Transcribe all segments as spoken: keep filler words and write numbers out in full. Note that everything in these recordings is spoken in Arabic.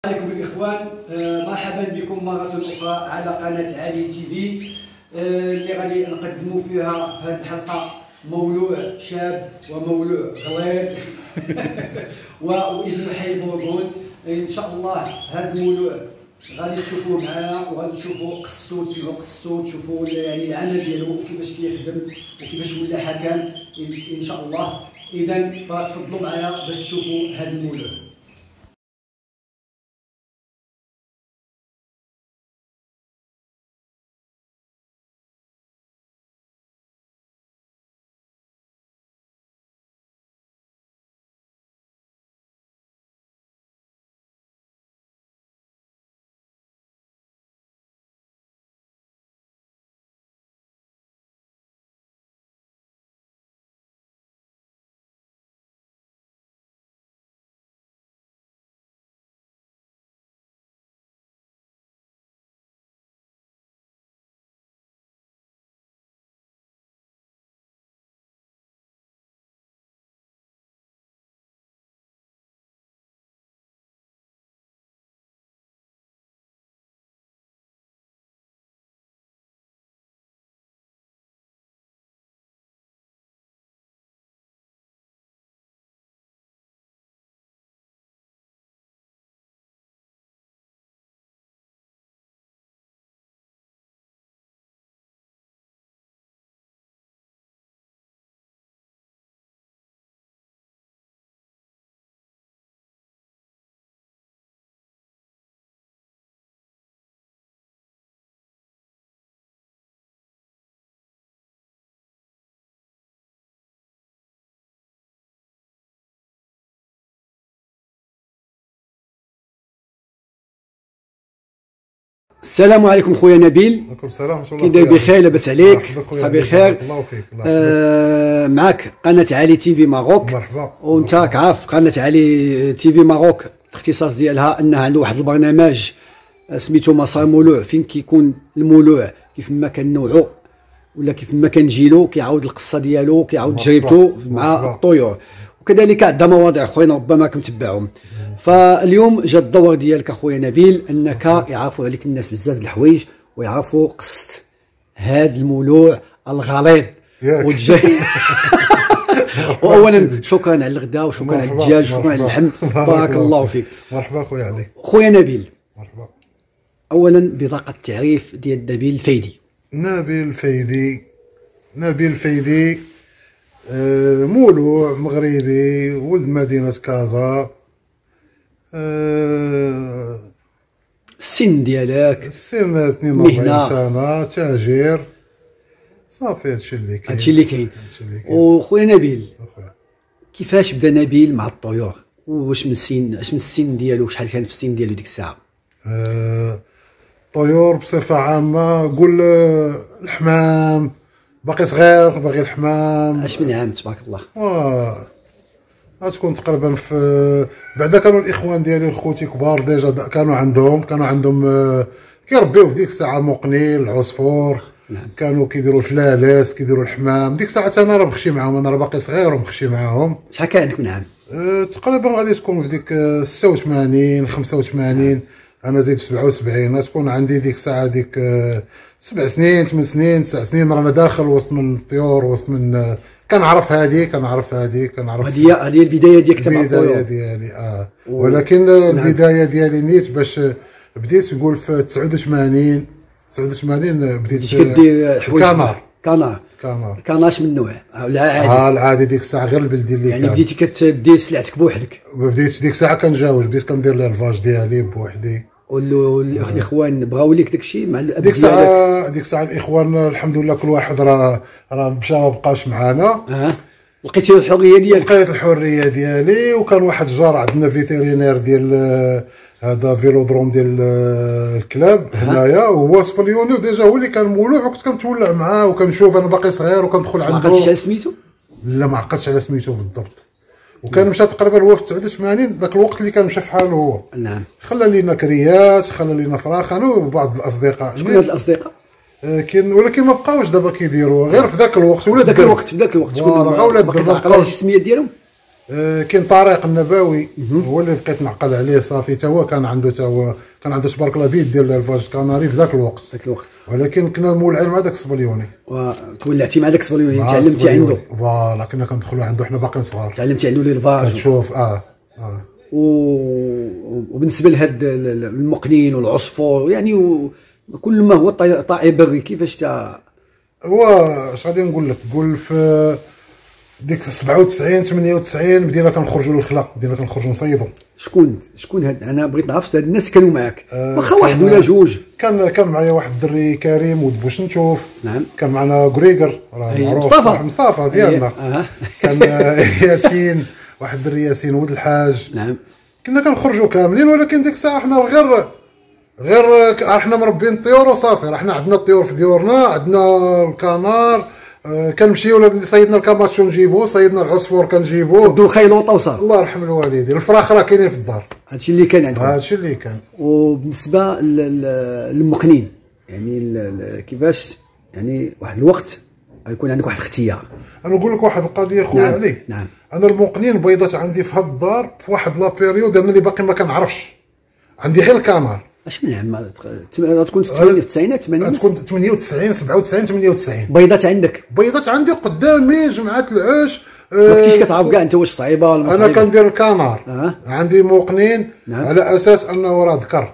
عليكم الاخوان، آه مرحبا بكم مره اخرى على قناه علي تي في، آه اللي غادي نقدموا فيها في هذه الحلقه مولوع شاب ومولوع غليظ وابن حي بورغون. ان شاء الله هذا المولوع غادي تشوفوه معنا وغادي تشوفوا قصته تسمعوا قصته، تشوفوا يعني العمل ديالو كيفاش كيخدم وكيفاش ولا حكم ان شاء الله. اذا فتفضلوا معايا باش تشوفوا هذا المولوع. السلام عليكم خويا نبيل. وعليكم السلام ورحمة الله. كي داير بخير؟ لاباس عليك؟ صافي خير. الله يوفقك. آه معك قناة علي تي في ماروك. مرحبا. وانت راك عارف قناة علي تي في ماروك الاختصاص ديالها انها عنده واحد البرنامج سميتو مسار مولوع، فين كيكون المولوع كيف ما كان نوعو ولا كيف ما كان جيلو كيعاود القصة ديالو، كيعاود تجربته مع الطيور، وكذلك عندنا مواضيع اخرين ربما كنتبعهم. فاليوم جا الدور ديالك اخويا نبيل انك يعرفوا عليك الناس بزاف د الحوايج ويعرفوا قصه هذا المولوع الغليظ والجاي. واولا شكرا على الغداء وشكرا على الدجاج وشكرا على اللحم، بارك الله فيك. مرحبا خويا علي. خويا نبيل، مرحبا. اولا بطاقه التعريف ديال نبيل الفايدي. نبيل الفايدي، نبيل الفايدي آه مولوع مغربي، ولد مدينه كازا. آه السن ديالك؟ السن اثنين وأربعين سنه، تاجر، صافي هادشي اللي كاين. هادشي اللي كاين. وخويا نبيل، كيفاش بدا نبيل مع الطيور؟ واش من السن، اش من السن ديالو، شحال كان في السن ديالو ديك الساعه؟ آه الطيور بصفه عامه، قول الحمام، باقي صغير باغي الحمام. اش من عام تبارك الله؟ واه غتكون تقريبا في بعدا كانوا الاخوان ديالي الخوتي كبار ديجا كانوا عندهم كانوا عندهم آه كيربيو في ديك الساعه مقنيل، العصفور. نعم. كانوا كيديروا الفلالس، كيديروا الحمام. ديك الساعه انا راه مخشي معاهم، انا راه باقي صغير ومخشي معاهم. شحال كان عندك من عام؟ أه تقريبا غادي تكون في ديك ستة وثمانين خمسة وثمانين. انا زيد في سبعة وسبعين، غتكون عندي ديك الساعه ديك أه سبع سنين ثمان سنين تسع سنين. رانا داخل وسط من الطيور، وسط من أه كنعرف هذه كنعرف هذه كنعرف. هذه هذه البدايه ديالك تبع الطيور؟ البدايه ديالي اه و... ولكن نعم. البدايه ديالي نيت باش بديت نقول في تسعة وثمانين تسعة وثمانين بديت كدير حوايج كانار كانار كانار كاناش من نوع ولا عادي؟ اه العادي ديك الساعه غير البلدي اللي يعني كان. بديتي كدير سلعتك بوحدك؟ بديت ديك الساعه كنجاوج، بديت كندير الالفاج ديالي بوحدي. والاخوان بغاو ليك داكشي مع الاب ديك الساعه ديك الساعه الاخوان الحمد لله كل واحد راه راه مشى ما بقاش معانا. اه لقيتي الحريه ديالك؟ لقيت الحريه ديالي. وكان واحد الجار عندنا فيتيرينير ديال هذا فيلودروم ديال الكلاب هنايا، وهو سبليوني ديجا هو اللي كان مولوع، وكنت كنتولع معاه وكنشوف. انا باقي صغير وكندخل عنده. ما عقلتش على سميتو؟ لا ما عقلتش على سميتو بالضبط. وكان مشى تقريبا هو في تسعة وثمانين، ذاك الوقت اللي كان مشى في حاله هو. نعم. خلى لينا كريات، خلى لينا فراخ انا وبعض الاصدقاء. شكون هاد الاصدقاء؟ كاين ولكن ما بقاوش دابا كيديروا، غير في ذاك الوقت. ولاد ذاك الوقت في ذاك الوقت شكون هما؟ ولاد باقي تعقل على السميات ديالهم؟ آه كاين طارق النبوي هو اللي بقيت نعقل عليه صافي، تا هو كان عنده تا هو كان عنده تبارك الله بيد ديال الفاج كاناري في ذاك الوقت ذاك الوقت، ولكن كنا مولعين مع داك الصبليوني. وتولعتي مع داك الصبليوني، تعلمتي عنده؟ فوالا كنا كندخلوا عنده حنا باقيين صغار، تعلمتي عنده ليلفاج كتشوف. اه اه و... وبالنسبه لهاد المقنين والعصفور يعني وكل ما هو طائر بري، كيفاش تا هو اش غادي نقول لك؟ قول في ديك سبعة وتسعين ثمانية وتسعين بدينا كنخرجوا للخلا، بدينا كنخرجوا نصيدوا. شكون شكون هاد؟ انا بغيت نعرف هاد الناس كانوا معاك آه واخا واحد ولا جوج. كان كان معايا واحد الدري كريم ود بوش نشوف. نعم. كان معنا غريغر راه معروف، مصطفى مصطفى ديالنا. أه. كان ياسين، واحد الدري ياسين ولد الحاج. نعم. كنا كنخرجوا كاملين، ولكن ديك الساعه حنا غير غير حنا مربين الطيور وصافي، راه حنا عندنا الطيور في ديورنا، عندنا الكنار. آه كنمشيو اللي صيدنا الكاماتشو نجيبوه، صيدنا العصفور كنجيبوه، بدو الخيلوطه وصافي. الله يرحم الوالدين. الفراخ راه كاينين في الدار، هادشي اللي كان عندكم. هادشي اللي كان. وبالنسبه للمقنين يعني كيفاش يعني واحد الوقت غيكون عندك واحد الاختيار؟ انا نقول لك واحد القضيه خويا. نعم. علي. نعم. انا المقنين بيضات عندي في هاد الدار في واحد لا بيريود انا اللي باقي ما كنعرفش، عندي غير الكنار. اش من عام تكون في التسعينات ثمانينات؟ تكون ثمانية وتسعين سبعة وتسعين ثمانية وتسعين. بيضات عندك؟ بيضات عندي قدامي جمعات العش. ما كنتيش كتعرف كاع انت واش صعيبه ولا ما انا كندير الكنار. أه. عندي مقنين. نعم. على اساس انه راه ذكر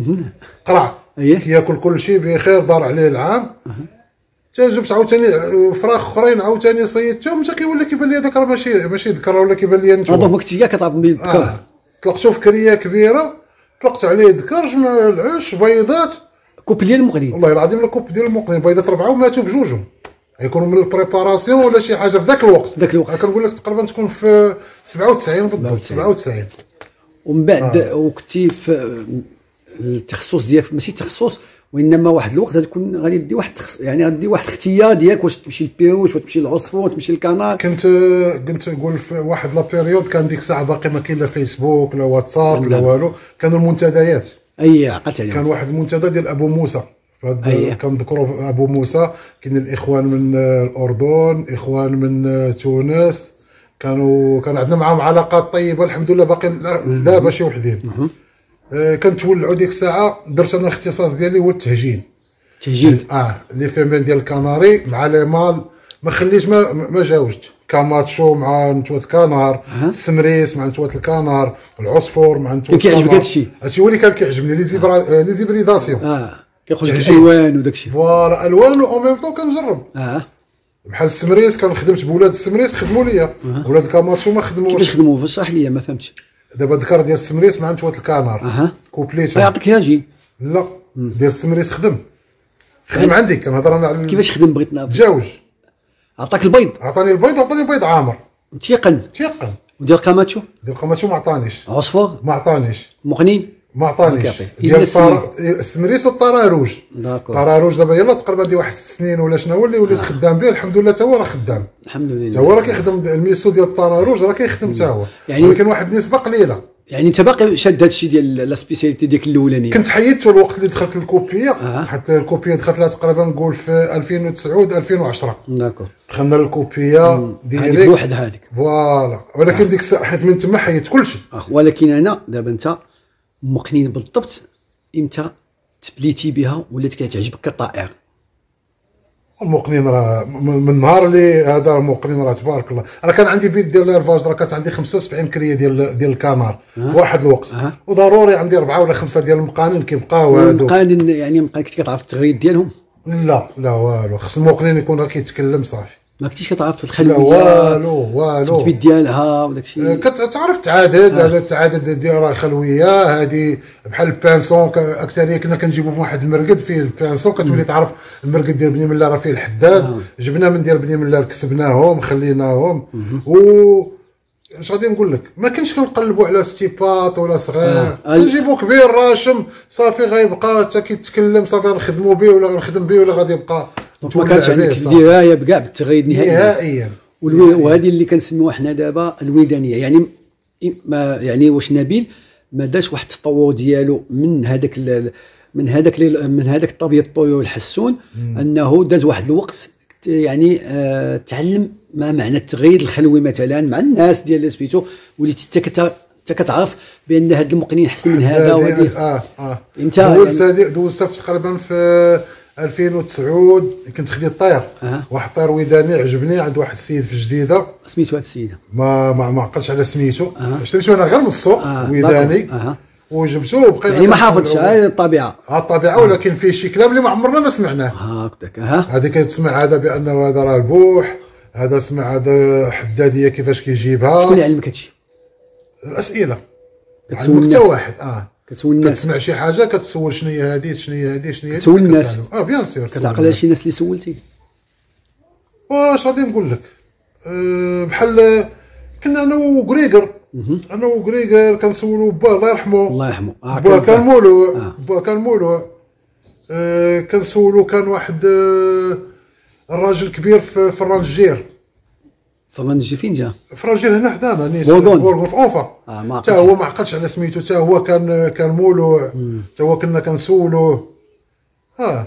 قرع كياكل كل شيء بخير، دار عليه العام. أه. جبت عاوتاني فراخ اخرين عاوتاني صيدتهم، حتى كيولي كيبان لي هذاك راه ماشي ماشي ذكر، ولا كيبان لي نتوما. هذا ما كنتيش كاع كتعرف بلي ذكر. آه. طلقتو في كريه كبيره، طلقت عليه ذكر، جمع العش بيضات. كوب ديال المقنين والله العظيم الكوب ديال المقنين، بيضات ربعه وماتوا بجوجهم، يكونوا من البريباراسيون ولا شي حاجه في ذاك الوقت. ذاك الوقت كنقول لك تقريبا تكون في سبعة وتسعين بالضبط. سبعة وتسعين. ومن بعد آه. وكنتي في التخصص ديالك، ماشي التخصص وانما واحد الوقت غتكون غادي دي واحد تخص... يعني غادي واحد الاختيار ديالك، واش تمشي للبيروش واش تمشي للعصفور واش تمشي للكنار. كنت كنت نقول في واحد لا بيريود كان ديك الساعه باقي ما كاين لا فيسبوك لا واتساب لا والو، كانوا المنتديات. اي عقلت عليهم. كان واحد المنتدى ديال ابو موسى، كنذكروا ابو موسى. كاين الاخوان من الاردن، اخوان من تونس، كانوا كان عندنا معاهم علاقات طيبه الحمد لله، باقي دابا شي وحدين. آه كنتولعوا ديك الساعه. درت انا الاختصاص ديالي هو التهجين. تهجين اه لي فيميل ديال الكناري مع لي مال، ما خليش ما ما جاوجت. كاماتشو مع نتوات الكنار، السمريس مع نتوات الكنار، العصفور مع نتوات الكنار. كيعجبك هادشي؟ هادشي هو اللي كان كيعجبني، لي زيبرا لي زيبريداسيون. اه كيخرج لك الالوان وداكشي. فوالا الوان، و ميم طون كنجرب. اه بحال السمريس كان خدمت بولاد السمريس خدموا ليا، ولاد الكاماتشو ما خدموش. كيفاش خدموا؟ اشرح لي ما فهمتش. دابا ذكر ديال السمريس مع نتوات الكنار. اها كوبليتو. يعطيك هاجين؟ لا ديال السمريس خدم خدم عندي. كنهضر انا على كيفاش خدم؟ بغيت نعرف. تجاوج. عطاك البيض؟ عطاني البيض، عطاني بيض عامر تيقن. تيقن. وديال القاماتشو؟ ديال القاماتشو ما عطانيش. عصفور؟ ما عطانيش. مقنين؟ ما عطانيش. ديال السمريس والطراروج. داكور. الطراروج دابا يلاه تقريبا دي واحد ست سنين ولا شنو هو اللي وليت خدام به الحمد لله. تا هو راه خدام الحمد لله. تا هو راه كيخدم الميسو ديال الطراروج، راه كيخدم تا هو، يعني ولكن واحد النسبه قليله. يعني انت باقي شاد هادشي ديال لا سبيسياليتي ديالك الاولانيه؟ كنت حيدته الوقت اللي دخلت الكوبيه. أه. حتى الكوبيه دخلت لها تقريبا نقول في ألفين وتسعة ألفين وعشرة. داكور. دخلنا للكوبيه ديريكت. هذيك بوحد هذيك. فوالا. ولكن آه. ديك الساعه حيت من تما حيدت كلشي. ولكن انا دابا انت مقنين بالضبط امتى تبليتي بها ولات كتعجبك كطائر؟ المقنين راه من النهار اللي هذا المقنين راه تبارك الله. راه كان عندي بيت ديال ليرفاج، راه كانت عندي خمسة وسبعين كريه ديال ديال الكنار أه. في واحد الوقت أه. وضروري عندي اربعه ولا خمسه ديال المقانين كيبقاو هادو. المقانين يعني مابقيت كتعرف التغريد ديالهم؟ لا لا والو. خص المقنين يكون راه كيتكلم صافي. ما كنتيش كتعرف في الخلويه؟ لا والو والو. التثبيت ديالها وداك الشيء كتعرف التعادل. هذا التعادل ديال راه خلويه هذه بحال البانسون. اكثريه كنا كنجيبوا بواحد المرقد فيه البانسون، كتولي تعرف المرقد ديال بني ملا راه فيه الحداد. آه. جبنا من ديال بني ملا كسبناهم خليناهم. و اش غادي نقول لك، ما كنتش كنقلبوا على ستيبات ولا صغير. كنجيبوا آه. كبير راشم صافي غيبقى حتى كيتكلم صافي نخدموا به ولا غنخدم به ولا غادي يبقى. ما كانش عندك درايه بكاع بالتغريد نهائيا نهائيا. وهذه اللي كنسميوها حنا دابا الويدانيه. يعني ما يعني واش نبيل ما داش واحد التطور ديالو من هذاك من هذاك من هذاك الطبيب الطيور الحسون، انه داز واحد الوقت يعني آه تعلم ما معنى التغريد الخلوي مثلا مع الناس ديال سميتو، وليتي انت انت كتعرف بان هاد المقنين احسن من هذا وهذه. اه اه انت دوزت هذه دوزتها تقريبا في ألفين وتسعة كنت خديت طير. أه. واحد الطير وداني عجبني عند واحد السيد في الجديده. سميتو هاد السيد؟ ما ما ما عقلتش على سميتو. أه. شريته انا غير من السوق. أه. وداني. أه. وجبته وبقينا يعني ما حافظش على الطبيعه. ها الطبيعه، ولكن فيه شي كلام اللي ما عمرنا ما سمعناه. هكذاك. ها هذه كتسمع هذا بانه هذا راه البوح، هذا سمع هذا حداديه كيفاش كيجيبها. شكون اللي علمك هادشي؟ الاسئله كتسول حتى الناس. واحد اه كتسول الناس، كتسمع شي حاجه كتسول شنو هي هذه شنو هي هذه شنو هي هذه. كتسول الناس. اه بيان سور. كتعقل على شي ناس اللي سولتي؟ واش غادي نقول لك؟ أه بحال كنا انا وغريغر. انا وغريغر كنسولو با الله يرحمه. الله يرحمه. آه با كان مولوع. آه. با كان مولوع. أه كنسولو كان واحد أه الراجل كبير في, في الرانجير. في الرانجير فين جا؟ في الرانجير هنا حدانا نيت بورغون في اوفا. اه حتى هو ما عقلش على سميتو، حتى هو كان كان مولوع، حتى هو كنا كنسولوه. اه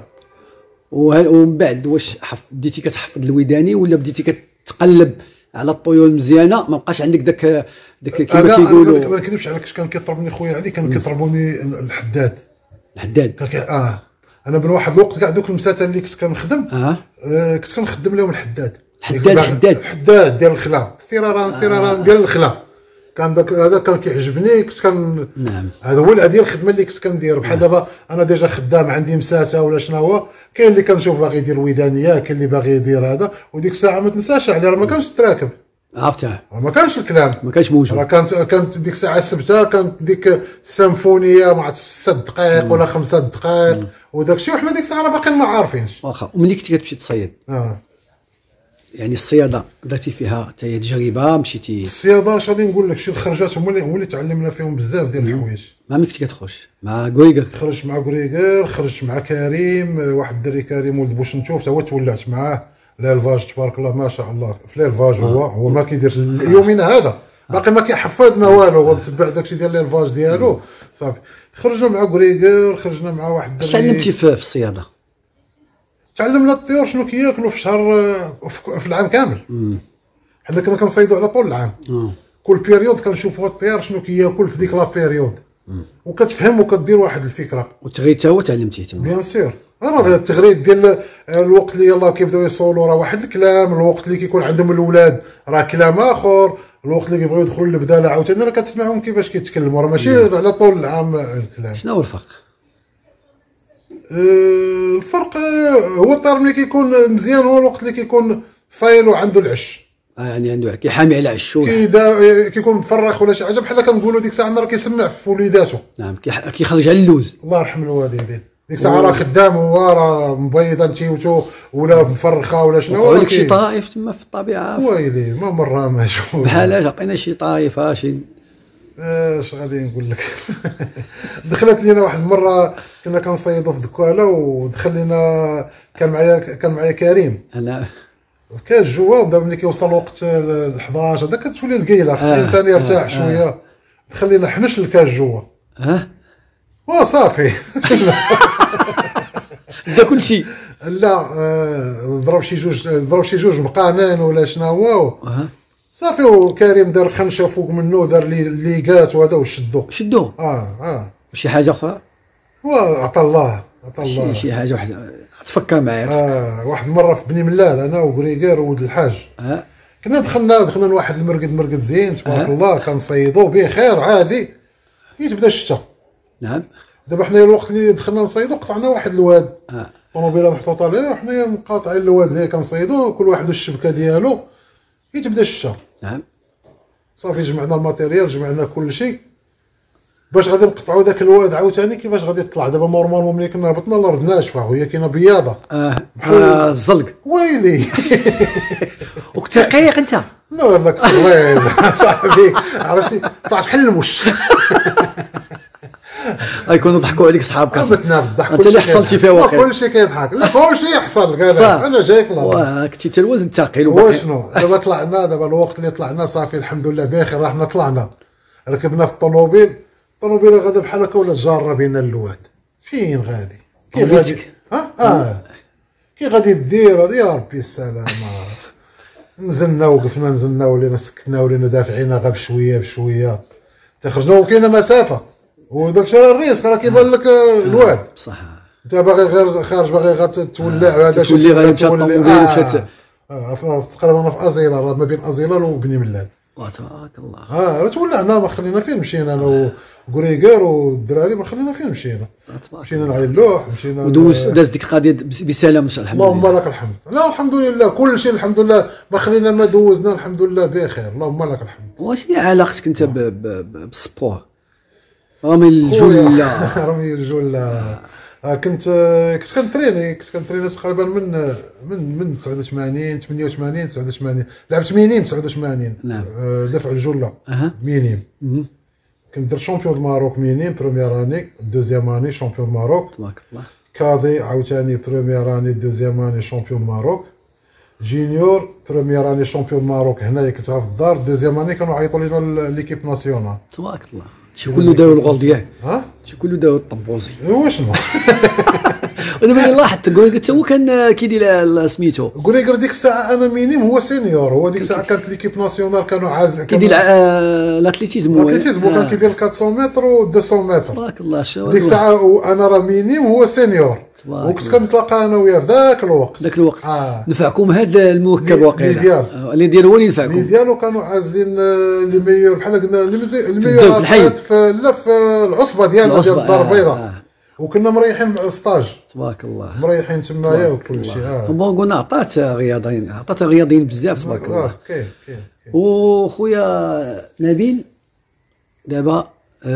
ومن بعد واش بديتي كتحفظ الوداني ولا بديتي كتقلب على الطيول مزيانه؟ ما بقاش عندك داك داك كيما كيقولوا. انا ما نكذبش عليك، كان كيضربني خويا علي، كان كيضربوني الحداد. الحداد كان اه انا من واحد الوقت كاع دوك المساتن اللي كنت كنخدم اه, آه كنت كنخدم لهم الحداد. الحداد الحداد الحداد ديال الخلا، استيراران استيراران آه. ديال الخلا. كان داك هذا كان كيعجبني، كنت كان نعم هذا هو هذه الخدمه اللي كنت كندير. بحال دابا انا ديجا خدام عندي مساته ولا شنو هو، كاين اللي كنشوف باغي يدير ودانيه، كاين اللي باغي يدير هذا. وديك الساعه ما تنساش عليه راه ما كانش تراكب، عرفتها، ما كانش الكلام، ما كانش موجود. راه كانت كانت ديك الساعه السبته كانت ديك السيمفونيه مع ست دقائق ولا خمسة دقائق وداك الشيء، وحنا ديك الساعه راه باقيين ما عارفينش. واخا وملي كنتي كتمشي تصيد اه يعني الصياده درتي فيها حتى هي تجربه مشيتي؟ الصياده اش غادي نقول لك، شي الخرجات هما اللي هما اللي تعلمنا فيهم بزاف ديال الحوايج. مع ملي كنتي كتخرج مع غريغر؟ خرجت مع غريغر، خرجت مع كريم، واحد الدري كريم ولد بوشنتوف حتى هو تولعت معاه. الالفاج تبارك الله ما شاء الله في الالفاج. هو هو ما كيديرش يومنا هذا، باقي ما كيحفظنا والو، هو متبع داكشي ديال الالفاج ديالو صافي. خرجنا مع غريغر، خرجنا مع واحد الدري. تعلمتي في الصياده؟ تعلمنا الطيور شنو كياكلوا في شهر في العام كامل. حنا كنا كنصيدوا على طول العام. أوه. كل بيريود كنشوفوا الطيار شنو كياكل في ديك لا بيريود، وكتفهم وكدير واحد الفكره. والتغريد حتى هو تعلمتيه تما؟ بيان سير. راه التغريد ديال الوقت اللي يلاه كيبداو يصولوا راه واحد الكلام، الوقت اللي كيكون عندهم الاولاد راه كلام اخر، الوقت اللي كيبغيو يدخلوا للبداله عاوتاني راه كتسمعهم كيفاش كيتكلموا، راه ماشي على طول العام الكلام. شنو هو الفرق؟ أه الفرق هو الطير ملي كيكون مزيان هو الوقت اللي كيكون صايل وعنده العش. اه يعني عنده كيحامي على عشو، كيدا كيكون مفرخ ولا شي حاجه بحال كنقولوا ديك الساعه راه كيسمع في وليداتو. نعم كيخرج على اللوز. الله يرحم الوالدين. ديك الساعه راه خدام هو راه مبيضه نتيوتو ولا مفرخه ولا شنو. وقعوا لك شي طرائف تما في الطبيعه؟ ويلي ما مره ما شوف بحال اش عطينا شي طريفه شي. اش غادي نقول لك. دخلت لينا واحد المره كنا كنصيدوا في دكاله، ودخل لينا كان معايا كان معايا كريم انا كاش جوا. وبدا ملي كيوصل وقت ال حداش هذا كتولي القيله، خص الانسان يرتاح شويه. دخل لينا حنش الكاش جوا. ها وصافي. دا كلشي. لا آه ضرب شي جوج ضرب شي جوج بقانان ولا شنو هو. صافي. وكريم دار خنشه فوق منه، دار لي ليقات وهذا وشدو شدو. اه اه شي حاجه اخرى وعطى الله عطى الله شي حاجه واحده تفكر معايا. اه واحد المره في بني ملال انا وغريغير وولد الحاج. اه كنا دخلنا دخلنا لواحد المرقد مرقد زين تبارك آه. الله كنصيدو بخير عادي. يتبدا الشتا. نعم. دابا حنا الوقت اللي دخلنا نصيدو قطعنا واحد الواد. اه طوموبيله محطوطه ليه وحنايا مقاطعين الواد اللي كنصيدو، كل واحد والشبكه ديالو. يتبدا الشتا. نعم. صافي جمعنا الماتيريال جمعنا كل شيء باش غادي نقطعوا داك الواد عاوتاني كيفاش غادي يطلع. دابا نورمالمون ملي كنا هبطنا الارض ناشفه وهي كاينه بياضه. اه بحال الزلق. ويلي. وكنت رقيق انت؟ لا لا كنت غليظ صاحبي عرفتي طلعت بحال المش. غيكونوا ضحكوا عليك صحابك بتنا بالضحك. انت اللي حصلتي فيها واقع. كلشي كيضحك. لا كلشي يحصل قال انا جايك. واه كنتي حتى الوزن ثقيل وشنو. دابا طلعنا دابا الوقت اللي طلعنا صافي الحمد لله بخير. راه حنا طلعنا ركبنا في الطوموبيل. الطوموبيل غادا بحال هكا ولا جاره بين الواد. فين غادي كي غادي ها اه كي غادي دير يا ربي السلامه. نزلنا وقفنا نزلنا ولينا سكتنا ولينا دافعين غير بشويه بشويه تخرجنا وكاينه مسافه وداك الشيء راه الريسك راه كيبان لك الواد بصح انت باغي غير خارج باغي غير تولع وهذا تولي غير مشات الطوموبيل اه تقريبا في ازيلا راه ما بين ازيلا وبني ملال تبارك الله. اه راه تولعنا ما خلينا فين مشينا انا وكوريغير والدراري ما خلينا فين مشينا مشينا لعين اللوح مشينا ودوز داز ديك القضيه بسلام ان شاء الله. اللهم لك الحمد. لا الحمد لله كل شيء الحمد لله ما خلينا ما دوزنا الحمد لله بخير اللهم لك الحمد. واش هي علاقتك انت بالسبور؟ رمي الجله رمي الجله كنت كنت كنتريني كنت كنتريني تقريبا من من من تسعة وثمانين ثمانية وثمانين تسعة وثمانين لعبت مينيم تسعة وثمانين. نعم. دفع الجله أه. مينيم كنت درت شامبيون دو ماروك مينيم بروميير اني دوزيام اني شامبيون دو ماروك تبارك الله. كادي عاوتاني بروميير اني دوزيام اني شامبيون دو ماروك جينيور بروميير اني شامبيون دو ماروك هنايا كنت في الدار دوزيام اني كانوا عيطوا لينا ليكيب ناسيونال تبارك الله. شي كله داروا الغول ديالك ها شي كله داروا الطبوزي واشنو انا ملي لاحظت كوريغر حتى هو كان كيدير سميتو كوريغر ديك الساعه انا مينيم هو سينيور هو ديك الساعه كانت ليكيب ناسيونال كانوا عازل كيدير الاتليتيزم الاتليتيزم هو كان كيدير أربعمية متر و مئتين متر تبارك الله. شو ديك الساعه وانا راه مينيم هو سينيور وكنت كنتلاقى انا وياه في ذاك الوقت ذاك الوقت آه. نفعكم هذا المركب واقيلا اللي ديالو هو اللي نفعكم اللي ديالو كانوا عازلين لي ميور بحال قلنا لي ميور في لا في العصبه ديالنا ديال الدار البيضاء آه. وكنا مريحين ستاج تبارك الله مريحين تمايا وكل شيء اه بون قلنا عطات رياضيين عطات رياضيين بزاف تبارك الله. اه كاين كاين وخويا نبيل دابا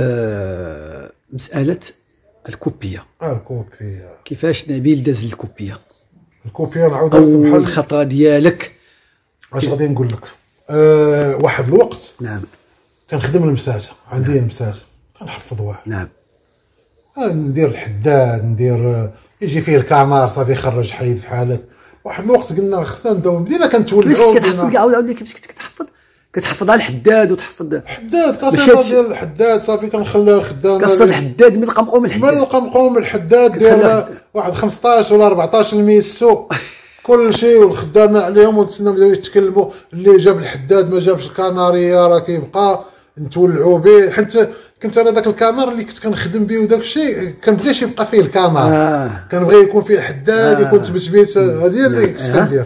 آه مساله الكوبيه. اه الكوبيه كيفاش نبيل داز الكوبيه؟ الكوبيه نعاود لك اول خطره ديالك اش غادي نقول لك أه واحد الوقت نعم كنخدم المساسه عندي نعم. المساسه كنحفظ واحد نعم ندير الحداد ندير يجي فيه الكامار صافي يخرج حيد في حالك. واحد الوقت قلنا خصنا نبداو بدينا كنتولعوا كيفاش كتحفظ كاع عاود كيفاش كنت كتحفظ كتحفظ على الحداد وتحفظ حداد كاسيطه ديال الحداد صافي كنخليها خدامه كاسيطه الحداد من القمقوم الحداد من القمقوم الحداد ديال واحد خمسطاش ولا أربعطاش الميسو كل شيء والخدامه عليهم ونتسناو بداو يتكلموا اللي جاب الحداد ما جابش الكناريه راه كيبقى نتولعوا به. حتى كنت انا ذاك الكامير اللي كنت كنخدم به وداك الشيء كنبغيش يبقى فيه الكامير آه. كنبغي يكون فيه حداد آه. يكون تبتبيت هذه اللي كنت كندير.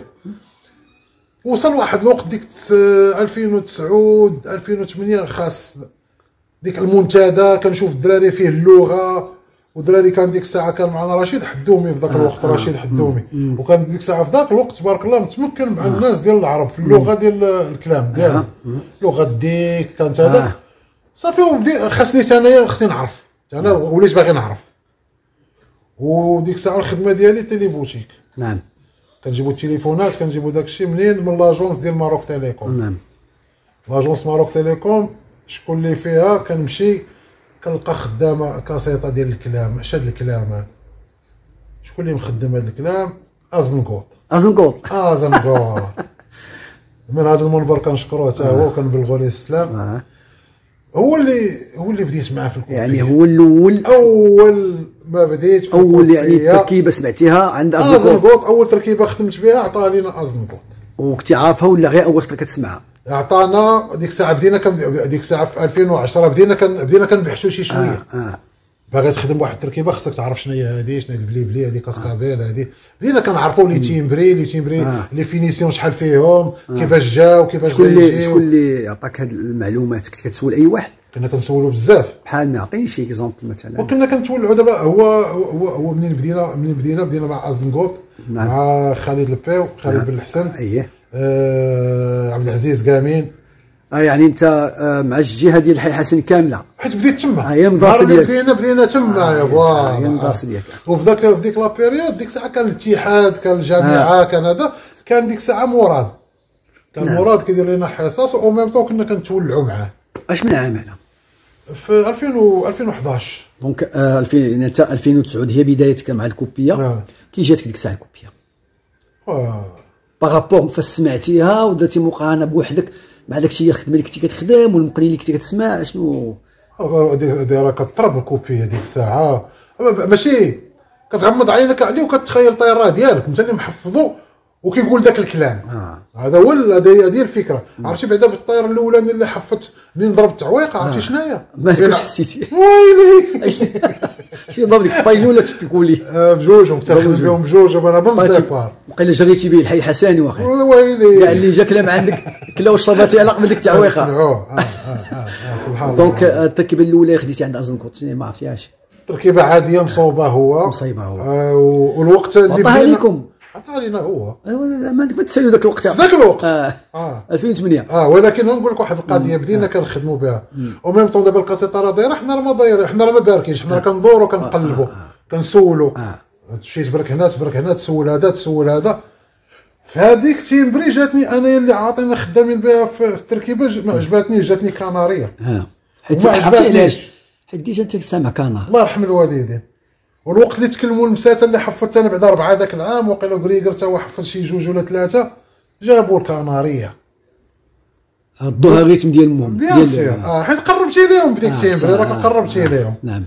وصل واحد الوقت ديك ألفين وتسعة ألفين وثمانية خاص ديك المنتدى كنشوف الدراري فيه اللغه ودراري كان ديك الساعه كان معنا رشيد حدومي في ذاك الوقت آه. رشيد حدومي آه. وكان ديك الساعه في ذاك الوقت تبارك الله متمكن مع آه. الناس ديال العرب في اللغه ديال الكلام ديالهم آه. لغه ديك كانت هذا آه. صافي وبدي خاصني انايا خصني نعرف انا وليت باغي نعرف. وديك الساعه الخدمه ديالي تيلي بوتيك نعم كنجيبوا التليفونات كنجيبوا داكشي منين من لاجونس ديال ماروك تيليكوم. نعم لاجونس ماروك تيليكوم شكون اللي فيها كنمشي كنلقى خدامه كاسيطه ديال الكلام. اش هاد الكلام شكون اللي مخدم هاد الكلام؟ ازنقوط ازنقوط ازنقوط من هذا المنبر كنشكروه حتى هو وكنبلغوا ليه السلام آه. هو اللي هو اللي بديت معاه في الكوبيه يعني هو الاول اول ما بديت في اول يعني تركيبه سمعتيها عند ازنقوط اول تركيبه خدمت بها عطاها لينا ازنقوط وكنتي عارفها ولا غير اول خطره كتسمعها؟ عطانا ديك الساعه بدينا كن ديك الساعه في ألفين وعشرة بدينا كن بدينا كنبحثوا شي شويه آه. آه. باغي تخدم واحد التركيبه خصك تعرف شنو هي هذه شنو هي البليبلي هذه كاسكابيل هذه بدينا كنعرفوا لي تيمبري لي تيمبري آه. لي فينيسيون شحال فيهم آه. كيفاش جاو كيفاش شكون اللي شكون اللي عطاك هاد المعلومات؟ كنت كتسول اي واحد؟ كنا كنسولوا بزاف بحال نعطيني شي اكزومبل مثلا. وكنا كنتولعوا دابا هو هو هو منين بدينا منين بدينا بدينا مع ازنقوط نعم. مع خالد البيو خالد نعم. بن الحسن اييه آه عبد العزيز كامين. اه يعني انت آه مع الجهه ديال الحي حسن كامله حيت بديت تما هي مدرسه ديالك بدينا بدينا تما آه يا فوالا هي المدرسه ديالك. وفي ذاك في ديك لا بيريود ديك الساعه كان الاتحاد كان الجامعه آه. كان هذا كان ديك الساعه مراد كان نعم. مراد كيدير لنا حصص او ميم طون كنا كنتولعوا معاه. اش من عام هذا؟ في ألفين و ألفين وحداش دونك آه ألفين انت ألفين وتسعة هي بدايتك مع الكوبيه آه. كي جاتك ديك الساعه الكوبيه؟ اه باغابور فاش سمعتيها ودرتي مقارنه بوحدك مع داكشي الخدمه اللي كنتي كتخدم والمقرين اللي كنتي كتسمع شنو؟ هذه راه كطرب الكوبيه ديك الساعه ماشي كتغمض عينك عليه وكتخيل طياره ديالك انت اللي محفظو وكيقول ذاك الكلام. آه. هذا هو هذه هذه الفكره. عرفتي بعدا بالطير الاولاني اللي حفت منين ضرب التعويقه، عرفتي آه. شناهي؟ ما كنتش حسيتي ويلي شي ضرب ديك الطايجه ولا تبيكولي؟ آه بجوجهم كتخدم بهم بجوجهم انا من الديبار. وقيلا جريتي به الحي الحساني واخا. ويلي كاع اللي جا كلام عندك كلا وشربتي على قبل ديك التعويقه. اه اه اه سبحان الله. دونك التركيبه الاولى خديتي عند ازنكوت ما عرفتيهاش؟ تركيبه عاديه مصوبه هو مصيبه هو. آه والوقت اللي عطاها لكم عطاها لينا هو. ايوا ما عندك ما تسالوا ذاك الوقت. ذاك الوقت اه, آه. ألفين وثمانية. اه ولكن نقول لك واحد القضيه بدينا كنخدموا بها وميم طون دابا القصيطه راه دايره، حنا راه ما دايرين، حنا راه ما باركينش، حنا راه كندوروا كنقلبوا كنسولوا شي تبرك هنا تبرك هنا تسول هذا تسول هذا. في هذيك تيمبري جاتني انا اللي عاطينا خدامين بها في التركيبه ما عجباتني، جاتني كناريه. اه حيت ما عرفتي عجباتنيش. علاش؟ حيت ديجا انت سامع كنار. الله يرحم الوالدين. والوقت اللي تكلموا المساته اللي حفظت انا بعد اربعه ذاك العام وقيلا غريغر تا هو حفظ شي جوج ولا ثلاثه جابوا الكناريه. ردوها الريتم ديال المهم بيان سير. اه حيت قربتي لهم بديك تيمبري راك قربتي لهم. نعم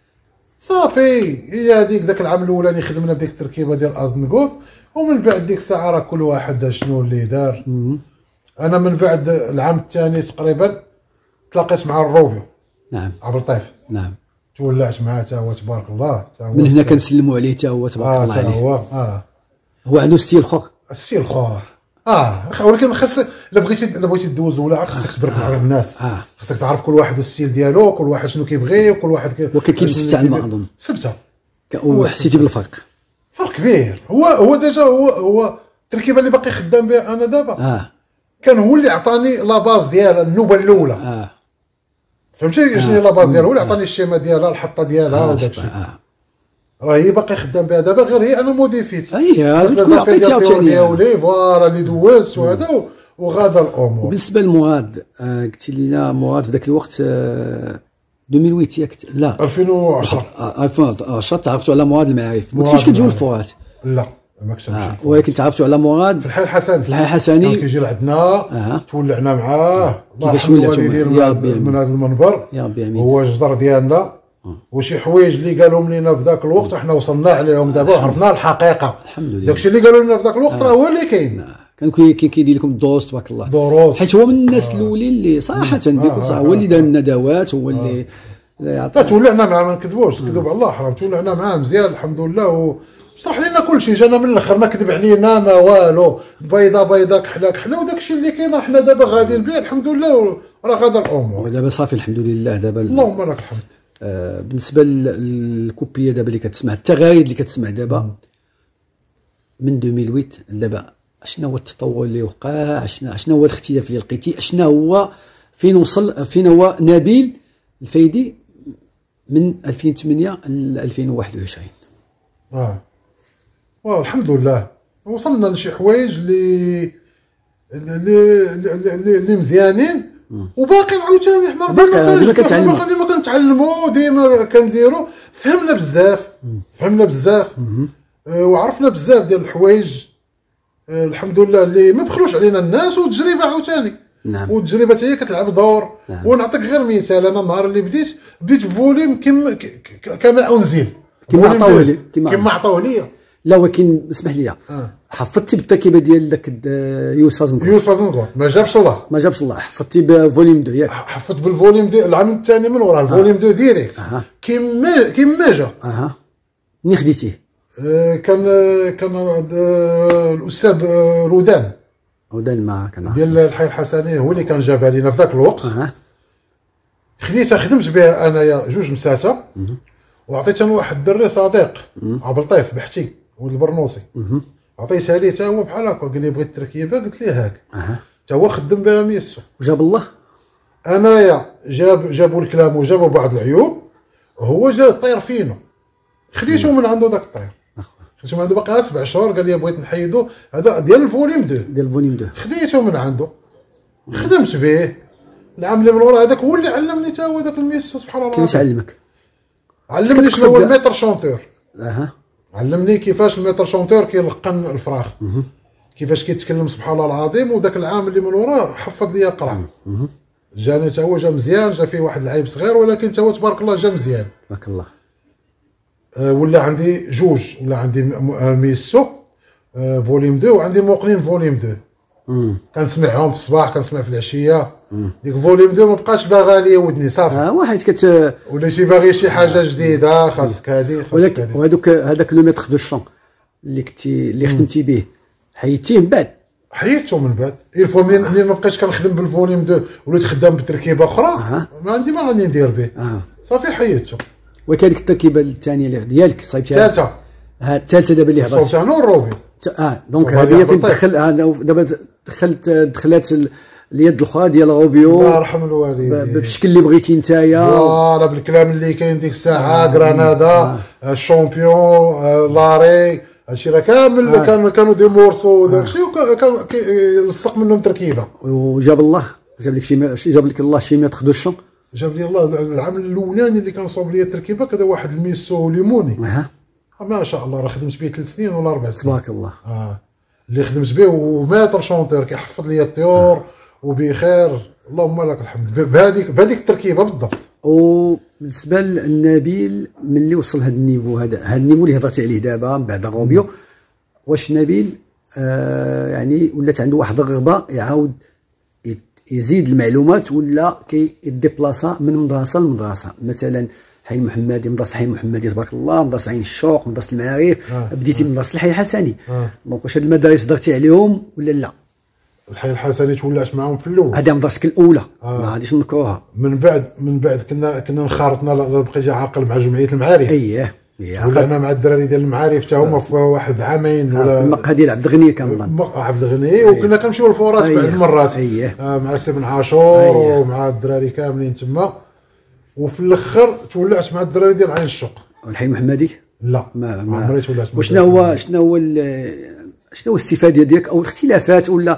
صافي هي هذيك ذاك العام الاولاني خدمنا بديك التركيبه ديال ازنكوت، ومن بعد ديك الساعه راه كل واحد شنو اللي دار. انا من بعد العام الثاني تقريبا تلاقيت مع الروبيو. نعم عبر الطيف. نعم تولعت معاه تا هو تبارك الله. تا هو من هنا كنسلموا عليه تا هو تبارك آه الله عليه. هو اه هو عنده ستيل اخر. السيل خواه اه ولكن خاص الا بغيتي الا بغيتي دوز ولا خاصك تبرك مع الناس. آه. خاصك تعرف كل واحد والستيل ديالو، كل واحد شنو كيبغي وكل واحد كي وكاين سبته على ما اظن. سبته وحسيتي بالفرق؟ فرق كبير. هو هو ديجا هو هو التركيبه اللي باقي خدام بها انا دابا اه كان هو اللي عطاني لا باز ديالها النوبه الاولى. اه فهمتي شنو هي لا باز ديالها؟ هو اللي عطاني الشيمه ديالها الحطه ديالها وداك الشيء. آه. راه هي باقي خدام بها دابا غير هي انا موديفيت. اي تكون عطيتيها عاوتاني ولي فوالا اللي دوزت وهذا وغادا الامور. بالنسبه لمراد آه قلتي لنا مراد في ذاك الوقت آه ألفين وثمانية ياك لا ألفين وعشرة آه ألفين وعشرة تعرفتوا على مراد المعارف. ما كنتوش كتجيو للفؤاد؟ لا ما كنتش نمشي. ولكن تعرفتوا على مراد في الحي الحسني. في الحي الحسني كان كيجي لعندنا آه. تولعنا معاه. الله كيفاش يرحم ولعتوا الوالدين معاه؟ يا ربي من هذا المنبر. يا ربي امين. هو جدر ديالنا وشي حوايج اللي قالهم لنا في ذاك الوقت احنا وصلنا عليهم دابا وعرفنا الحقيقه. الحمد لله. داكشي اللي قالوا لنا في ذاك الوقت راه هو اللي كاين. كان كي كيدير لكم الدروس تبارك الله. دروس حيت هو من الناس آه. الاولين اللي صراحه بكل صراحه هو اللي دار الندوات، هو اللي عطى. تولعنا معاه ما نكذبوش، نكذب على الله حرام. تولعنا معاه مزيان الحمد لله وشرح لنا كل شيء. جانا من الاخر ما كذب علينا ما والو، بيضه بيضه كحله كحله وداك الشيء اللي كاين حنا دابا غاديين به الحمد لله راه غادا الامور. ودابا صافي الحمد لله دابا اللهم لك الحمد. آه بالنسبه للكوبيه دابا اللي كتسمع التغاريد اللي كتسمع دابا من ألفين وثمانية دابا شنو هو التطور اللي وقع؟ شنو شنو هو الاختلاف اللي لقيتي؟ شنو هو فين وصل فين هو نبيل الفايدي من ألفين وثمانية ل ألفين وواحد وعشرين؟ اه والحمد لله وصلنا لشي حوايج اللي اللي اللي مزيانين وباقي عاوتاني حنا ديما كنتعلموا ديما كنتعلموا ديما كنديروا. فهمنا بزاف فهمنا بزاف وعرفنا بزاف ديال الحوايج الحمد لله اللي ما بخلوش علينا الناس. والتجربه عاوتاني نعم. والتجربه حتى هي كتلعب دور. نعم. ونعطيك غير مثال. انا النهار اللي بديت بديت بفوليم كما كما انزل كما عطاوه لي كما عطاوه لي. لا ولكن اسمح لي آه. حفظتي بالتركيبه ديال داك يوسف ازنكوت. يوسف ازنكوت ما جابش الله ما جابش الله. حفظتي بفوليوم اثنين ياك؟ حفظت بالفوليوم ديال العام الثاني من وراه الفوليوم اثنين ديريكت آه. كما كما جا. اها منين خديتيه؟ آه كان كان آه الاستاذ آه رودان رودان ما كان ديال الحي الحسني هو اللي كان جابها لينا في ذاك الوقت. اها خديتها خدمت بها انايا جوج مساته وعطيتها لواحد الدري صديق عبر الطيف بحتي ولد البرنوسي. عطيتها ليه حتى هو بحال هكا قال لي بغيت التركيبه قلت ليه هاك. اها حتى هو خدم بها ميسو وجاب الله. انايا جاب جابوا الكلام وجابوا بعض العيوب. هو جا طير فينو خديته من عنده ذاك الطير. خديته من عنده باقي سبع شهور قال لي بغيت نحيدو هذا ديال الفوليوم اثنين ديال الفوليوم اثنين. خديته من عنده خدمت به العام اللي من ورا هذاك هو اللي علمني حتى هو ذاك الميسو سبحان الله. كيفاش علمك؟ علمني شنو هو الميتر شونتور. اها علمني كيفاش الميتر شونتور كيلقن الفراخ كيفاش كيتكلم سبحان الله العظيم. وذاك العام اللي من وراه حفظ لي قرا. جاني حتى هو جا مزيان. جا فيه واحد العيب صغير ولكن حتى هو تبارك الله جا مزيان. تبارك الله. أه ولا عندي جوج ولا عندي ميسو آه فوليوم اثنين، وعندي موقنين فوليوم اثنين كنسمعهم في الصباح كنسمع في العشيه. ديك فوليوم اثنين ما بقاش باغا ليا ودني صافي. اه واحد كت ولا شي باغي شي حاجه جديده خاصك هذه خاصك هذه. وهذوك هذاك لو ميتر دو شون اللي كنتي اللي خدمتي به حيدتيه من بعد؟ حيدته من بعد الفوا منين منين ما بقيتش كنخدم بالفوليوم اثنين وليت خدام بتركيبه اخرى آه. ما عندي ما غادي ندير به. آه. صافي حيدته. وكذلك التركيبه الثانيه ديالك صايبتيها الثالثه ها الثالثه دابا اللي هضرت صوبت انا والروبي. اه دونك هذه فين تدخل دابا دخلت دخلات اليد الاخرى ديال روبيو الله يرحم الوالدين بالشكل اللي بغيتي نتايا. فوالا بالكلام اللي كاين ديك الساعه غرانادا الشامبيون لاري هادشي راه كامل آه. كان كانوا دي مورسو وداكشي وكان لصق منهم تركيبه. وجاب الله جاب لك شي جاب لك الله شي ميتر دو شون. جاب لي الله العام الاولاني اللي كان صوب لي التركيبه كذا واحد الميسو ليموني. اها ما شاء الله راه خدمت به ثلاث سنين ولا اربع سنين تبارك الله. اه اللي خدمت به وماتر شونتور كيحفظ لي الطيور آه. وبخير اللهم لك الحمد بهذيك بهذيك التركيبه بالضبط. وبالنسبه لنبيل ملي وصل هذا النيفو هذا هذا النيفو اللي هضرتي عليه دابا من بعد روبيو، واش نبيل آه يعني ولات عنده واحد الرغبه يعاود يزيد المعلومات ولا كيديبلاصا من مدرسه لمدرسه؟ مثلا حي المحمدي مدرسه حي المحمدي تبارك الله، مدرسه عين الشوق، مدرسه المعارف آه. بديتي من مدرسه الحي الحسني آه. دونك واش هاد المدارس درتي عليهم ولا لا؟ الحي الحسني تولعت معاهم في الاول. هذه مدرستك الاولى آه. ما غاديش نكروها. من بعد من بعد كنا كنا انخرطنا بقيت عاقل مع جمعيه المعارف. اييه ولعنا مع الدراري ديال المعارف حتى هما في واحد عامين ولا في المقهى ديال عبد الغني كنظن. عبد الغني وكنا كنمشيو للفورات بعض المرات أيه. آه مع سي بن عاشور أيه. ومع الدراري كاملين تما. وفي الاخر تولعت مع الدراري ديال عين الشوق. والحي المحمدي؟ لا ما عمري تولعت. وشنو هو شنو هو شنو هو الاستفاده ديالك او الاختلافات ولا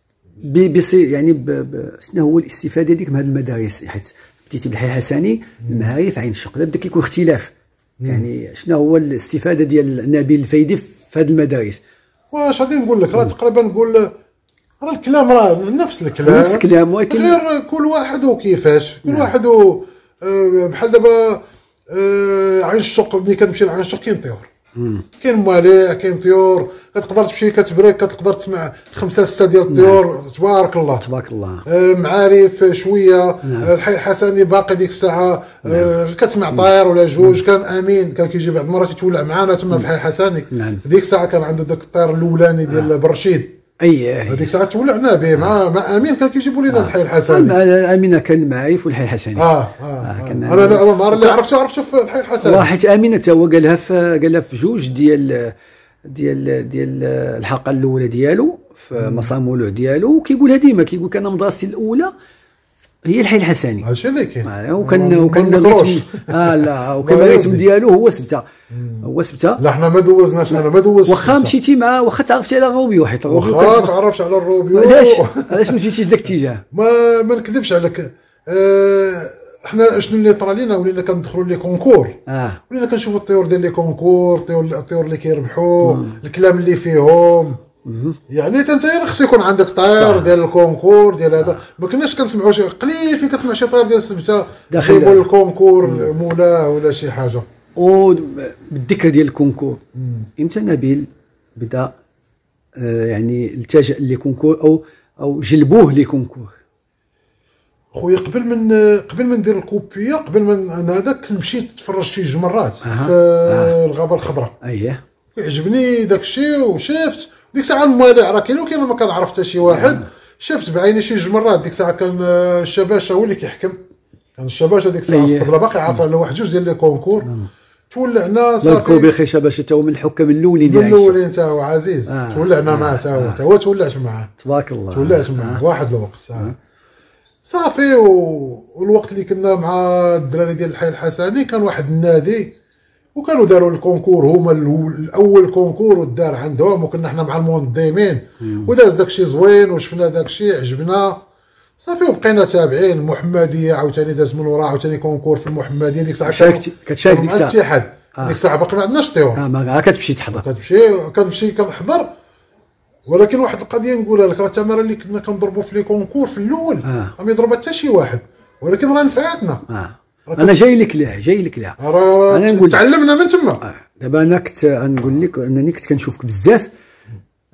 بي يعني شنو هو الاستفاده ديالك من هذه المدارس؟ حيت بديتي بالحي الحسني المعارف عين الشوق بدا كيكون اختلاف. يعني شنو هو الاستفاده ديال نبيل الفايدي في هذه المدارس؟ واش غادي نقول لك راه تقريبا نقول راه الكلام راه نفس الكلام نفس الكلام ولكن غير كل واحد وكيفاش كل نعم. واحد و بحال دابا عين الشوق ملي كتمشي لعين الشوق كاين طيور كاين مواليع كاين طيور كتقدر تمشي كتبرك كتقدر تسمع خمسه سته ديال الطيور نعم. تبارك الله تبارك الله معارف شويه نعم. الحي الحسني باقي ديك الساعه نعم. كتسمع طاير ولا جوج نعم. كان امين كان كيجي بعض المرات يتولع معنا تما في الحي الحسني نعم. ديك الساعه كان عنده داك الطير الاولاني ديال نعم. برشيد اييه هذيك الساعه تولعنا به مع مع امين كان كيجيبوا لنا الحي الحسني. امين كان المعارف والحي الحسني اه اه, آه. انا انا النهار اللي عرفته عرفته في الحي الحسني حيت امين حتى هو قالها في قالها في جوج ديال ديال ديال الحلقه الاولى ديالو في مسار مولوع ديالو وكيقولها ديما كيقول كان مدرستي الاولى هي الحي الحسني. هادشي اللي كاين وكان وكان الريتم اه لا وكان الريتم ديالو هو سبته هو سبته. لا حنا ما دوزناش انا ما دوزتش واخا مشيتي مع واخا تعرفتي على الروبيو حيت الروبيو واخا تعرفت على الروبيو علاش علاش ما مشيتيش لذاك الاتجاه؟ ما ما نكذبش عليك آه حنا شنو اللي طرا لينا ولينا كندخلوا لي كونكور اه ولينا كنشوفوا الطيور ديال لي كونكور الطيور اللي كيربحوا الكلام اللي فيهم يعني انت خصك يكون عندك طير ديال الكونكور ديال هذا ما كناش كنسمعوا شي قليل فين كتسمع شي طير ديال السبته داخل الكونكور مولاه ولا شي حاجه. وبالذكر ديال الكونكور امتى نبيل بدا آه يعني التجا لكونكور او او جلبوه لكونكور؟ خويا قبل من قبل ما ندير الكوبيه قبل ما انا هذاك مشيت تفرجت شي جمرات أه. في أه. الغابه الخضراء اييه عجبني داك الشيء وشفت ديك الساعه الموالع راه كاين وكاين ما كنعرف حتى شي واحد شفت بعيني شي جمرات ديك الساعه كان الشباشه هو اللي كيحكم كان الشباشه ديك الساعه أيه. قبل باقي عارف على واحد جوج ديال لي كونكور أه. تولعنا صافي الله بخير شباشه تا هو من الحكام الاولين ديال الاولين تا هو عزيز آه. تولعنا معاه تا هو تا هو تولعت معاه تبارك الله تولعت معاه آه. واحد الوقت آه. صافي والوقت اللي كنا مع الدراري ديال الحي الحسني كان واحد النادي وكانوا داروا الكونكور هما الاول كونكور ودار عندهم وكنا حنا مع المنظمين وداز داكشي زوين وشفنا داكشي عجبنا صافي وبقينا تابعين المحمديه عاوتاني داز من ورا عاوتاني كونكور في المحمديه ديك الساعه شاركتي كتشارك ديك الساعه الاتحاد آه. ديك الساعه باقي ما عندناش طيور اه ما كتمشي تحضر كتمشي كنمشي كنحضر ولكن واحد القضيه نقولها لك راه التماره اللي كنا كنضربوا في لي كونكور في الاول آه. ما يضربها حتى شي واحد ولكن راه نفعتنا آه. انا جاي لك ليه جاي لك ليه انا نقول تعلمنا من تما آه. دابا انا كنت غنقول لك انني كنت كنشوفك بزاف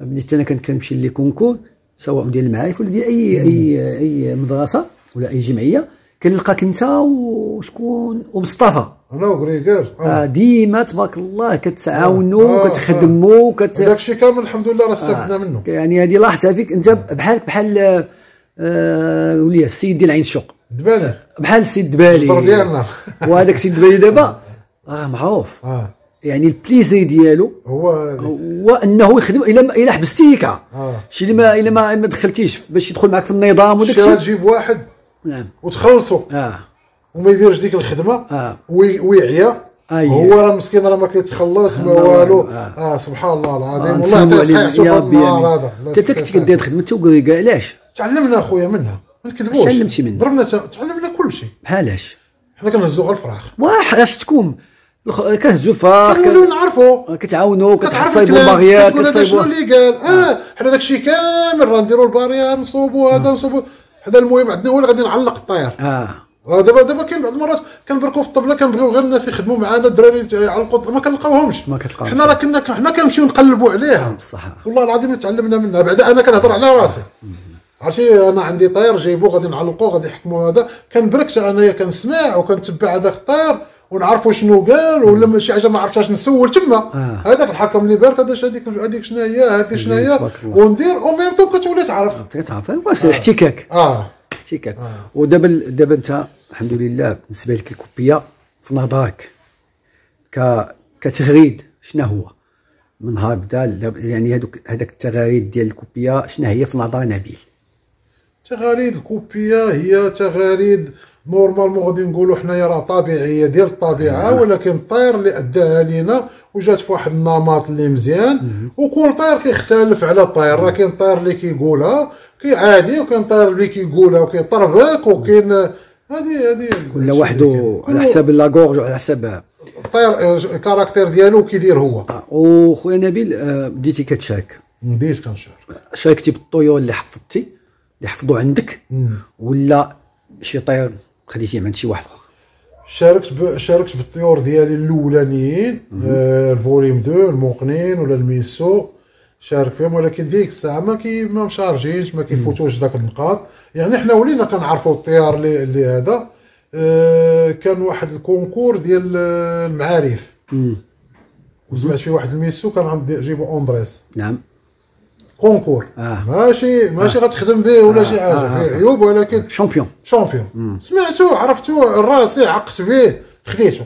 بديت انا كنت كنمشي لي كونكور سواء ديال المعارف ولا ديال اي اي اي مدرسه ولا اي جمعيه، كنلقاك انت وشكون ومصطفى انا وغريغير اه ديما تبارك الله كتعاونوا آه وكتخدموا كت... داكشي كامل الحمد لله راه استفدنا آه منه. يعني هذه لاحظتها فيك انت بحال بحال آه ولي السيد ديال عين الشوق دبالي بحال السيد دبالي ديالنا وهذاك السيد دبالي دابا راه معروف اه يعني البليزي ديالو هو هو انه يخدم الا الا حبستيك اه شي اللي ما الا ما, ما دخلتيش باش يدخل معك في النظام وداك الشيء تجيب واحد نعم وتخلصوا اه وما يديرش ديك الخدمه اه ويعيا هو راه مسكين راه ما كيتخلص ما والو اه. اه سبحان الله العظيم والله حتى صحيح شوف النهار هذا انت كنت كدير خدمته وكاع علاش تعلمنا اخويا منها ما نكذبوش تعلمتي منها ضربنا تعلمنا كل شيء بحالاش حنا كنهزوا غير الفراخ واش تكون كنهزوا الفراخ كنوليو نعرفوا كتعاونوا كتصايبوا الباغيات كتصايبوا شنو اللي قال اه حنا داكشي كامل راه نديروا الباريات نصوبوا هذا نصوبوا حنا المهم عندنا هو اللي غادي نعلق الطير اه راه دابا دابا كاين بعض المرات كنبركوا في الطبله كنبغيو غير الناس يخدموا معنا الدراري يعلقوا ما كنلقاوهمش ما كتلقاوش حنا راه كنا حنا كنمشيو نقلبوا عليها بصح والله العظيم تعلمنا منها بعدا انا كنهضر على راسي عرفتي انا عندي طير جايبو غادي نعلقوه غادي يحكموا هذا كنبركش انايا كنسمع وكنتبع هذاك الطير ونعرفوا شنو قال ولا شي حاجه ما عرفتهاش نسول تما هذاك آه. الحكم اللي بارك هذا هذيك هذيك شنو هي هذه شنو هي وندير او ميم تو كتولي تعرف كتعرف واش الاحتكاك اه احتكاك آه. ودابا دابا انت الحمد لله بالنسبه لك الكوبيه في نظرك ك كتغريد شنو هو من نهار بدا يعني هذوك هذاك التغاريد ديال الكوبيه شنو هي في نظر نبيل؟ تغاريد الكوبيه هي تغاريد نورمالمون غادي نقولوا حنايا راه طبيعيه ديال الطبيعه ولكن الطير اللي اداها لينا وجات في واحد النمط اللي مزيان وكل طير كيختلف على الطير راه كاين طير اللي كيقولها كي عادي وكاين طير اللي كيقولها وكيطربك وكاين هذه هذه كل وحده على حساب لاكورج وعلى حساب الطير الكاركتير ديالو كيدير هو. وخويا نبيل بديتي كتشارك بديت كنشارك شاركتي بالطيور اللي حفظتي اللي حفظوا عندك ولا شي طير خديتيه من عند شي واحد اخر؟ شاركت ب... شاركت بالطيور ديالي الاولانيين آه الفوليم اثنين الموقنين ولا الميسو شارك فيهم ولكن ديك الساعه ما كي ما مشارجينش ما كيفوتوش داك النقاط يعني حنا ولينا كنعرفوا الطيار اللي, اللي هذا آه كان واحد الكونكور ديال المعارف وسمعت فيه واحد الميسو كان عند جيبو اندريس نعم كونكور آه. ماشي ماشي آه. غتخدم به ولا آه. شي حاجه آه. فيه عيوب ولكن شامبيون شامبيون سمعتو عرفتو راسي عقت به خديتو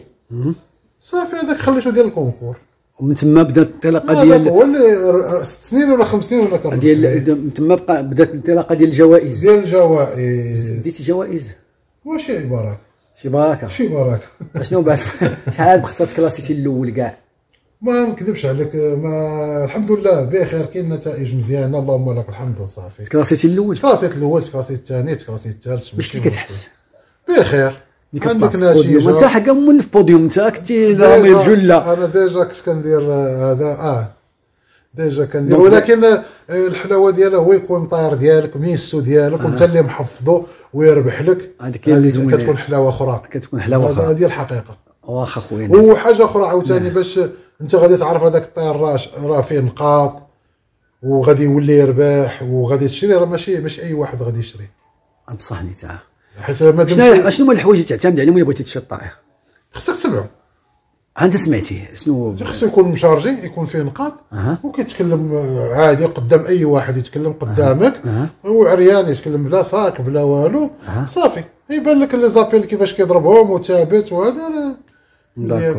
صافي هذاك خليتو ديال الكونكور ومن تما بدات الانطلاقه ديال هو اللي ست سنين ولا خمس سنين ولا كان ديال من تما بقى بدات الانطلاقه ديال الجوائز ديال الجوائز ديتي جوائز وشي بركه شي بركه شي بركه شنو بعد شحال بختات كلاسيتي الاول كاع ما نكذبش عليك ما الحمد لله بخير كاين نتائج مزيانه اللهم لك الحمد وصافي كلاسيتي الاول كلاسيت الاول كلاسيت الثاني كلاسيت الثالث باش كي كتحس بخير عندك نتيجه انت حكا من في البوديوم انت كنتي رامي الجله انا ديجا كنت كندير هذا اه ديجا كندير ولكن الحلاوه ديالها هو يكون طاير ديالك ميسو ديالك وانت اللي محفظو ويربح لك هذيك هي اللي زوينه كتكون حلاوه اخرى كتكون حلاوه اخرى هذه الحقيقه واخا خويا وحاجه اخرى عاوتاني باش انت غادي تعرف هذاك الطير راه راه فيه نقاط وغادي يولي يربح وغادي تشري راه ماشي ماشي اي واحد غادي يشري بصح نتا حيت ما شنو شنو هما الحوايج اللي تعتمد عليهم الا بغيتي تشري الطائر خصك تسمعو انت سمعتيه شنو خصو يكون مشارجي يكون فيه نقاط أه. وكيتكلم عادي قدام اي واحد يتكلم قدامك أه. وعريان يتكلم بلا صاك بلا والو أه. صافي يبان لك لي زابيل كيفاش كيضربهم وثابت وهذا مزيان.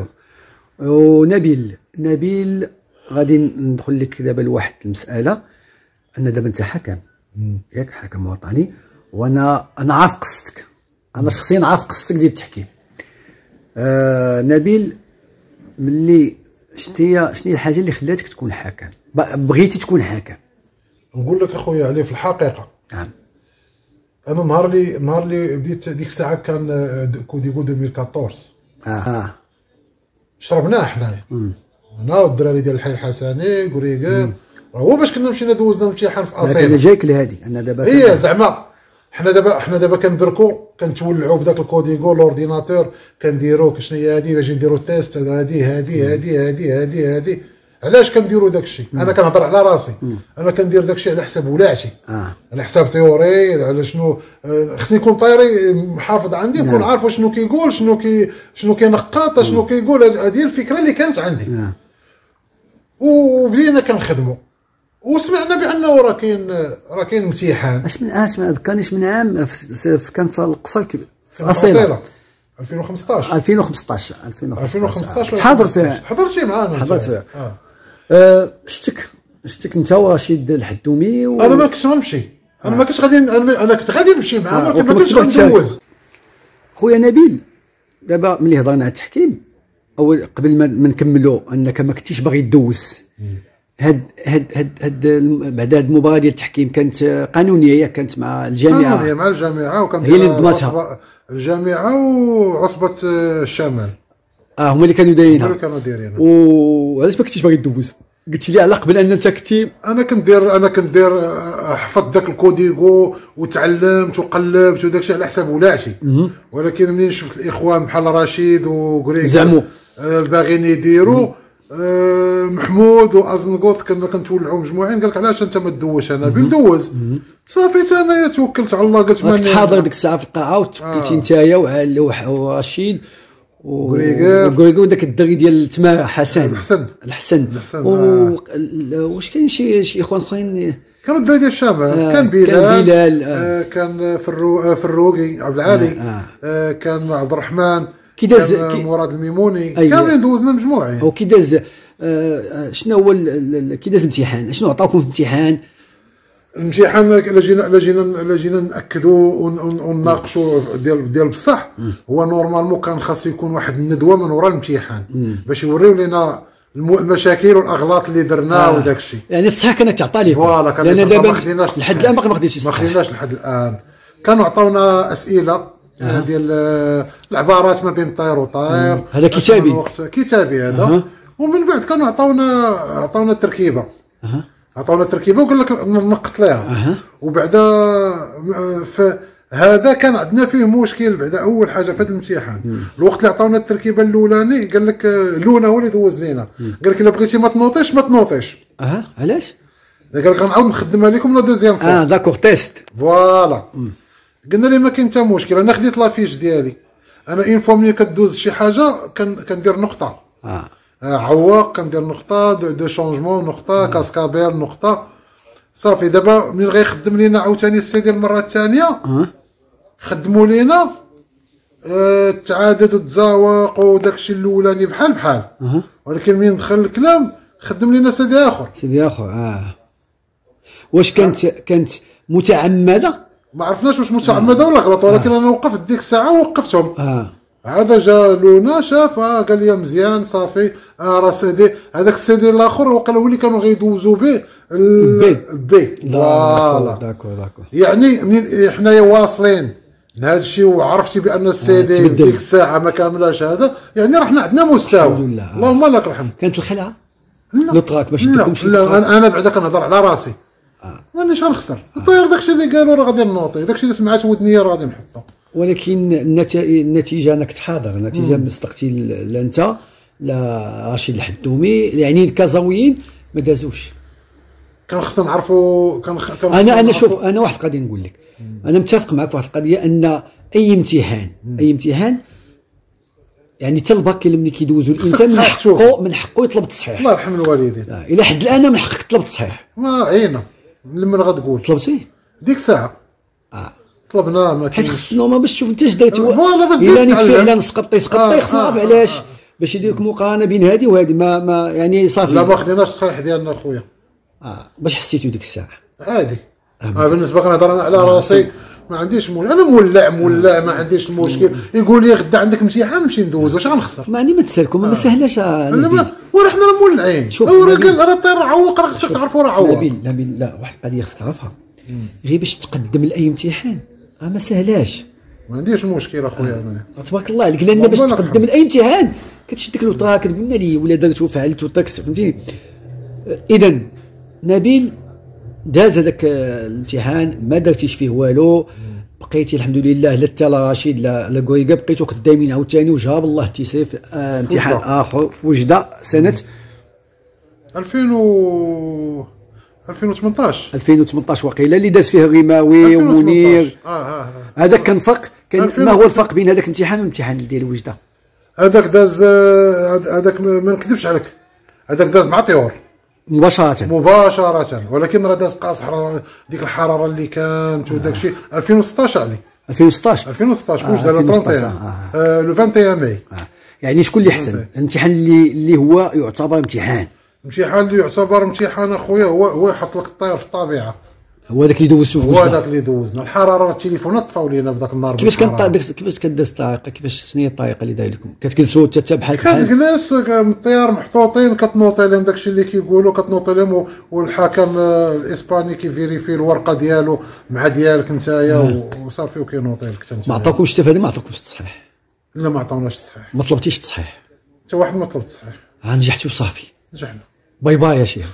ونبيل نبيل غادي ندخل لك دابا لواحد المساله ان دابا انت حكم ياك حكم وطني وانا انا عارف قصتك انا شخصيا عارف قصتك ديال التحكيم. آه نبيل ملي شتي شنو هي الحاجه اللي خلاتك تكون حكم بغيتي تكون حكم؟ نقول لك اخويا علي في الحقيقه نعم انا نهار اللي نهار اللي بديت ديك الساعه كان كوديغو ألفين وأربعطاش اه شربناه حنايا انا والدراري ديال الحي الحسني كوريغير هو باش كنا مشينا دوزنا امتحان في اصيل انا جايك لهادي انا دابا ايه زعما حنا دابا حنا دابا كنبركو كنتولعوا بداك الكوديغو لورديناتور كنديرو شنو هي هادي باش نديرو تيست هادي هادي هادي هادي هادي هادي علاش كنديروا داك الشيء؟ انا كنهضر على راسي، انا كندير داك الشيء على حساب ولاتي، آه. على حساب تيوري، على شنو آه خصني يكون طايري محافظ عندي، نكون نعم. عارف شنو كيقول، شنو كي شنو كينقط، شنو كيقول. هذه الفكره اللي كانت عندي. نعم. وبدينا كنخدموا وسمعنا بانه راه كاين راه كاين امتحان. اش من اش ما ذكرنيش من عام في في- كان في القصر كبير في أصيلة اصيله ألفين وخمسطاش ألفين وخمسطاش ألفين وخمسطاش تحاضر فيها، حضرتي معانا؟ حضرت فيها. آه. آه، شتك شتك انت ورشيد الحدومي و... انا ما كنتش غنمشي، انا ما كنتش غادي انا انا كنت غادي نمشي معاه، آه، ولكن ما وكما كنتش كتبت غندوز. خويا نبيل، دابا ملي هضرنا على التحكيم، اول قبل ما ما نكملوا انك ما كنتيش باغي تدوز، هاد هاد هاد هاد الم- بعد هاد المباراه ديال التحكيم كانت قانونيه، ياك كانت مع الجامعه؟ هي مع الجامعه، وكان هي اللي نظمتها. الجامعه وعصبه الشمال اه هما اللي كانوا هما دايرينها. اللي كانوا دايرينها. وعلاش ما كنتيش باغي تدوز؟ قلت لي على قبل ان انت كنتي انا كندير انا كندير آه، حفظت داك الكوديغو وتعلمت وقلبت وداك الشيء على حساب ولاتي، ولكن منين شفت الاخوان بحال رشيد وغريغ زعموا. آه، باغيين يديروا آه، محمود وازنقوط كنا كنتولعوا مجموعين، قال لك علاش انت ما تدوش؟ انا بندوز صافي. حتى انايا توكلت على الله، قلت كنت حاضر ديك الساعه في القاعه وتوكلتي آه. نتايا وعلي وح- ورشيد وغريغير. وغريغير وداك الدري ديال تما حسن الحسن. الحسن الحسن، و... آه. ال- واش كاين شي شي اخوان اخرين؟ كانوا الدراري ديال الشمال، آه، كان بلال كان بلال، آه. آه، كان فرو آه، فروقي عبد العالي، آه، آه. آه، كان عبد الرحمن، كي داز- كان كي- مراد الميموني، أيوة. كاملين دوزنا مجموعين. او كي داز آه، آه، شنو هو ال- ال- كي داز الامتحان؟ شنو عطاوكم في الامتحان؟ الامتحان الا جينا الا جينا الا جينا ناكدوا ون- ون- ونناقشوا ديال ديال بصح، هو نورمالمون كان خاص يكون واحد الندوه من وراء الامتحان باش يوريو لنا الم- المشاكل والاغلاط اللي درنا آه. وداك الشيء. يعني التصحيح كانت تعطى لكم، فوالا كان لان يتعطى، دابا ما خديناش لحد الان باقي ما خديتيش ما التصحيح. خديناش لحد الان. كانوا عطاونا اسئله آه. ديال آه، العبارات ما بين طير وطير، هذا كتابي. وقت كتابي هذا. أه. ومن بعد كانوا عطاونا عطاونا التركيبه، أه. عطاونا التركيبه وقال لك نقط لها. أه. وبعدا آه، فهذا كان عندنا فيه مشكل. بعدا اول حاجه في هذا الامتحان الوقت اللي عطاونا التركيبه الاولاني قال لك آه، لونا هو اللي دوز لينا، قال لك الا بغيتي ما تنوطيش ما تنوطيش، اه علاش؟ قال لك غنعاود نخدمها لكم لا دوزيام فوا. اه داكور تيست. فوالا. قلنا ليه ما كاين حتى مشكل، انا خديت لافيش ديالي، انا اون فوا ملي كدوز شي حاجه كان كندير نقطه، اه آه عواق كندير نقطه، دو, دو شونجمون نقطه، كاسكابير نقطه. صافي دابا ملي غيخدم لينا عاوتاني السيدي المره الثانيه اه خدموا لينا آه التعادد والتزاوق وداك الشيء الاولاني بحال بحال، اه ولكن ملي دخل الكلام خدم لينا سيدي اخر. سيدي اخر. اه واش كانت كانت متعمده؟ ما عرفناش واش متعمده ولا غلط، ولكن انا وقفت ديك الساعه ووقفتهم. اه هذا جا لونا شاف آه قال لي مزيان صافي. آه راه سيدي هذاك السيدي الاخر وقال هو اللي كانوا غيدوزوا به البي. البي. داكور فوالا. داكور داكور. يعني منين حنايا واصلين لهذا الشيء وعرفتي بان السيدي تبدل. ديك الساعه ما كاملاش هذا، يعني راه حنا عندنا مستوى. الحمد لله. اللهم لك الحمد. كانت الخلعه؟ لا لو تراك باش لا, نديركمش لا انا انا بعدا كنهضر على راسي. آه. مانيش غنخسر الطير، داكشي اللي قالوا راه غادي نوطي، داكشي اللي سمعت ودنيا راه غادي نحطو. ولكن النتائج النتيجه انك تحاضر، النتيجه من صدقتي لا انت لا رشيد الحدومي، يعني الكازاويين ما دازوش. كان خصنا نعرفوا كان خ... كان انا انا شوف انا واحد القضيه نقول لك، انا متفق معك في واحد القضيه ان اي امتحان اي امتحان يعني حتى الباك ملي كيدوزوا الانسان من تصحيح، شوف. حقه من حقه يطلب التصحيح. الله يرحم الوالدين. آه، الى حد الان من حقك تطلب التصحيح. ما عينا من غتقول طلبتي؟ ديك الساعه اه طلبنا ما حيت كاينش. خص النورما باش تشوف انت اش درتي. فوالا باش الا تزيد نيت تعلم. فعلا سقطتي سقطتي آه، خصنا نعرف آه، علاش آه. باش يدير لك مقارنه بين هذه وهذه. ما ما يعني صافي. لا ما خديناش الصحيح ديالنا خويا اه باش حسيتوا ديك الساعه؟ عادي. آه بالنسبه كنهضر انا على راسي ما عنديش مول، انا مولع مولع ما عنديش المشكل. يقول لي غدا عندك امتحان نمشي ندوز، واش غنخسر؟ ما عندي ما تسالكم ما سهلاش. لا ما وراه حنا راه مولعين. شوف، راه نبيل. قال راه طير عوق، راه خصك تعرفوا راه عوق. نبيل نبيل لا واحد القضيه خصك تعرفها، غير باش تقدم لاي امتحان راه ما سهلاش. ما عنديش مشكل اخويا انا. تبارك الله عليك، لان باش والله تقدم لاي امتحان كتشد ديك الوطره كتقول لي ولا درت وفعلت وطاكس، فهمتيني؟ اذا نبيل داز هذاك الامتحان ما درتيش فيه والو، بقيتي الحمد لله لا انت لا رشيد لا لا كوريكا بقيتوا خدامين عاوتاني، وجاب الله تيسير في آه امتحان وجدة. اخر في وجده سنه ألفين و ألفين وثمنطاش ألفين وثمنطاش وقيله اللي داز فيه الرماوي ومنير. اه اه هذاك كان فرق، كان ما هو الفرق بين هذاك الامتحان والامتحان ديال الوجده؟ هذاك داز، هذاك ما نكذبش عليك، هذاك داز مع طيور مباشره مباشره، ولكن راه داز قاص ديك الحراره اللي كانت وداك الشيء. ألفين وستطاش علي ألفين وستطاش ألفين وستطاش آه واش دار ثلاثة وعشرين آه. آه لو واحد وعشرين ماي. آه. يعني شكون اللي احسن، الامتحان اللي اللي هو يعتبر امتحان امتحان اللي يعتبر امتحان اخويا هو هو يحط لك الطير في الطبيعه، هو هذاك اللي دوزتو في هو وجده؟ هذاك اللي دوزنا الحراره. التليفونات طفاو لينا بداك النهار. كيفاش كانت كيفاش كداز الطريقه، كيفاش شنو هي الطريقه اللي داير لكم؟ كتجلسوا حتى بحال بحال كتجلس الطيار محطوطين، كتنوطي لهم داكشي اللي كيقولوا، كتنوطي لهم والحكم الاسباني كيفيريفي الورقه ديالو مع ديالك نتايا وصافي وكينوطي لك انت. ما عطاكوش حتى فهذا، ما عطاكوش التصحيح؟ لا ما عطاوناش التصحيح. ما طلبتيش التصحيح؟ حتى واحد ما طلب التصحيح. ها نجحتي وصافي نجحنا. باي باي يا شيخ.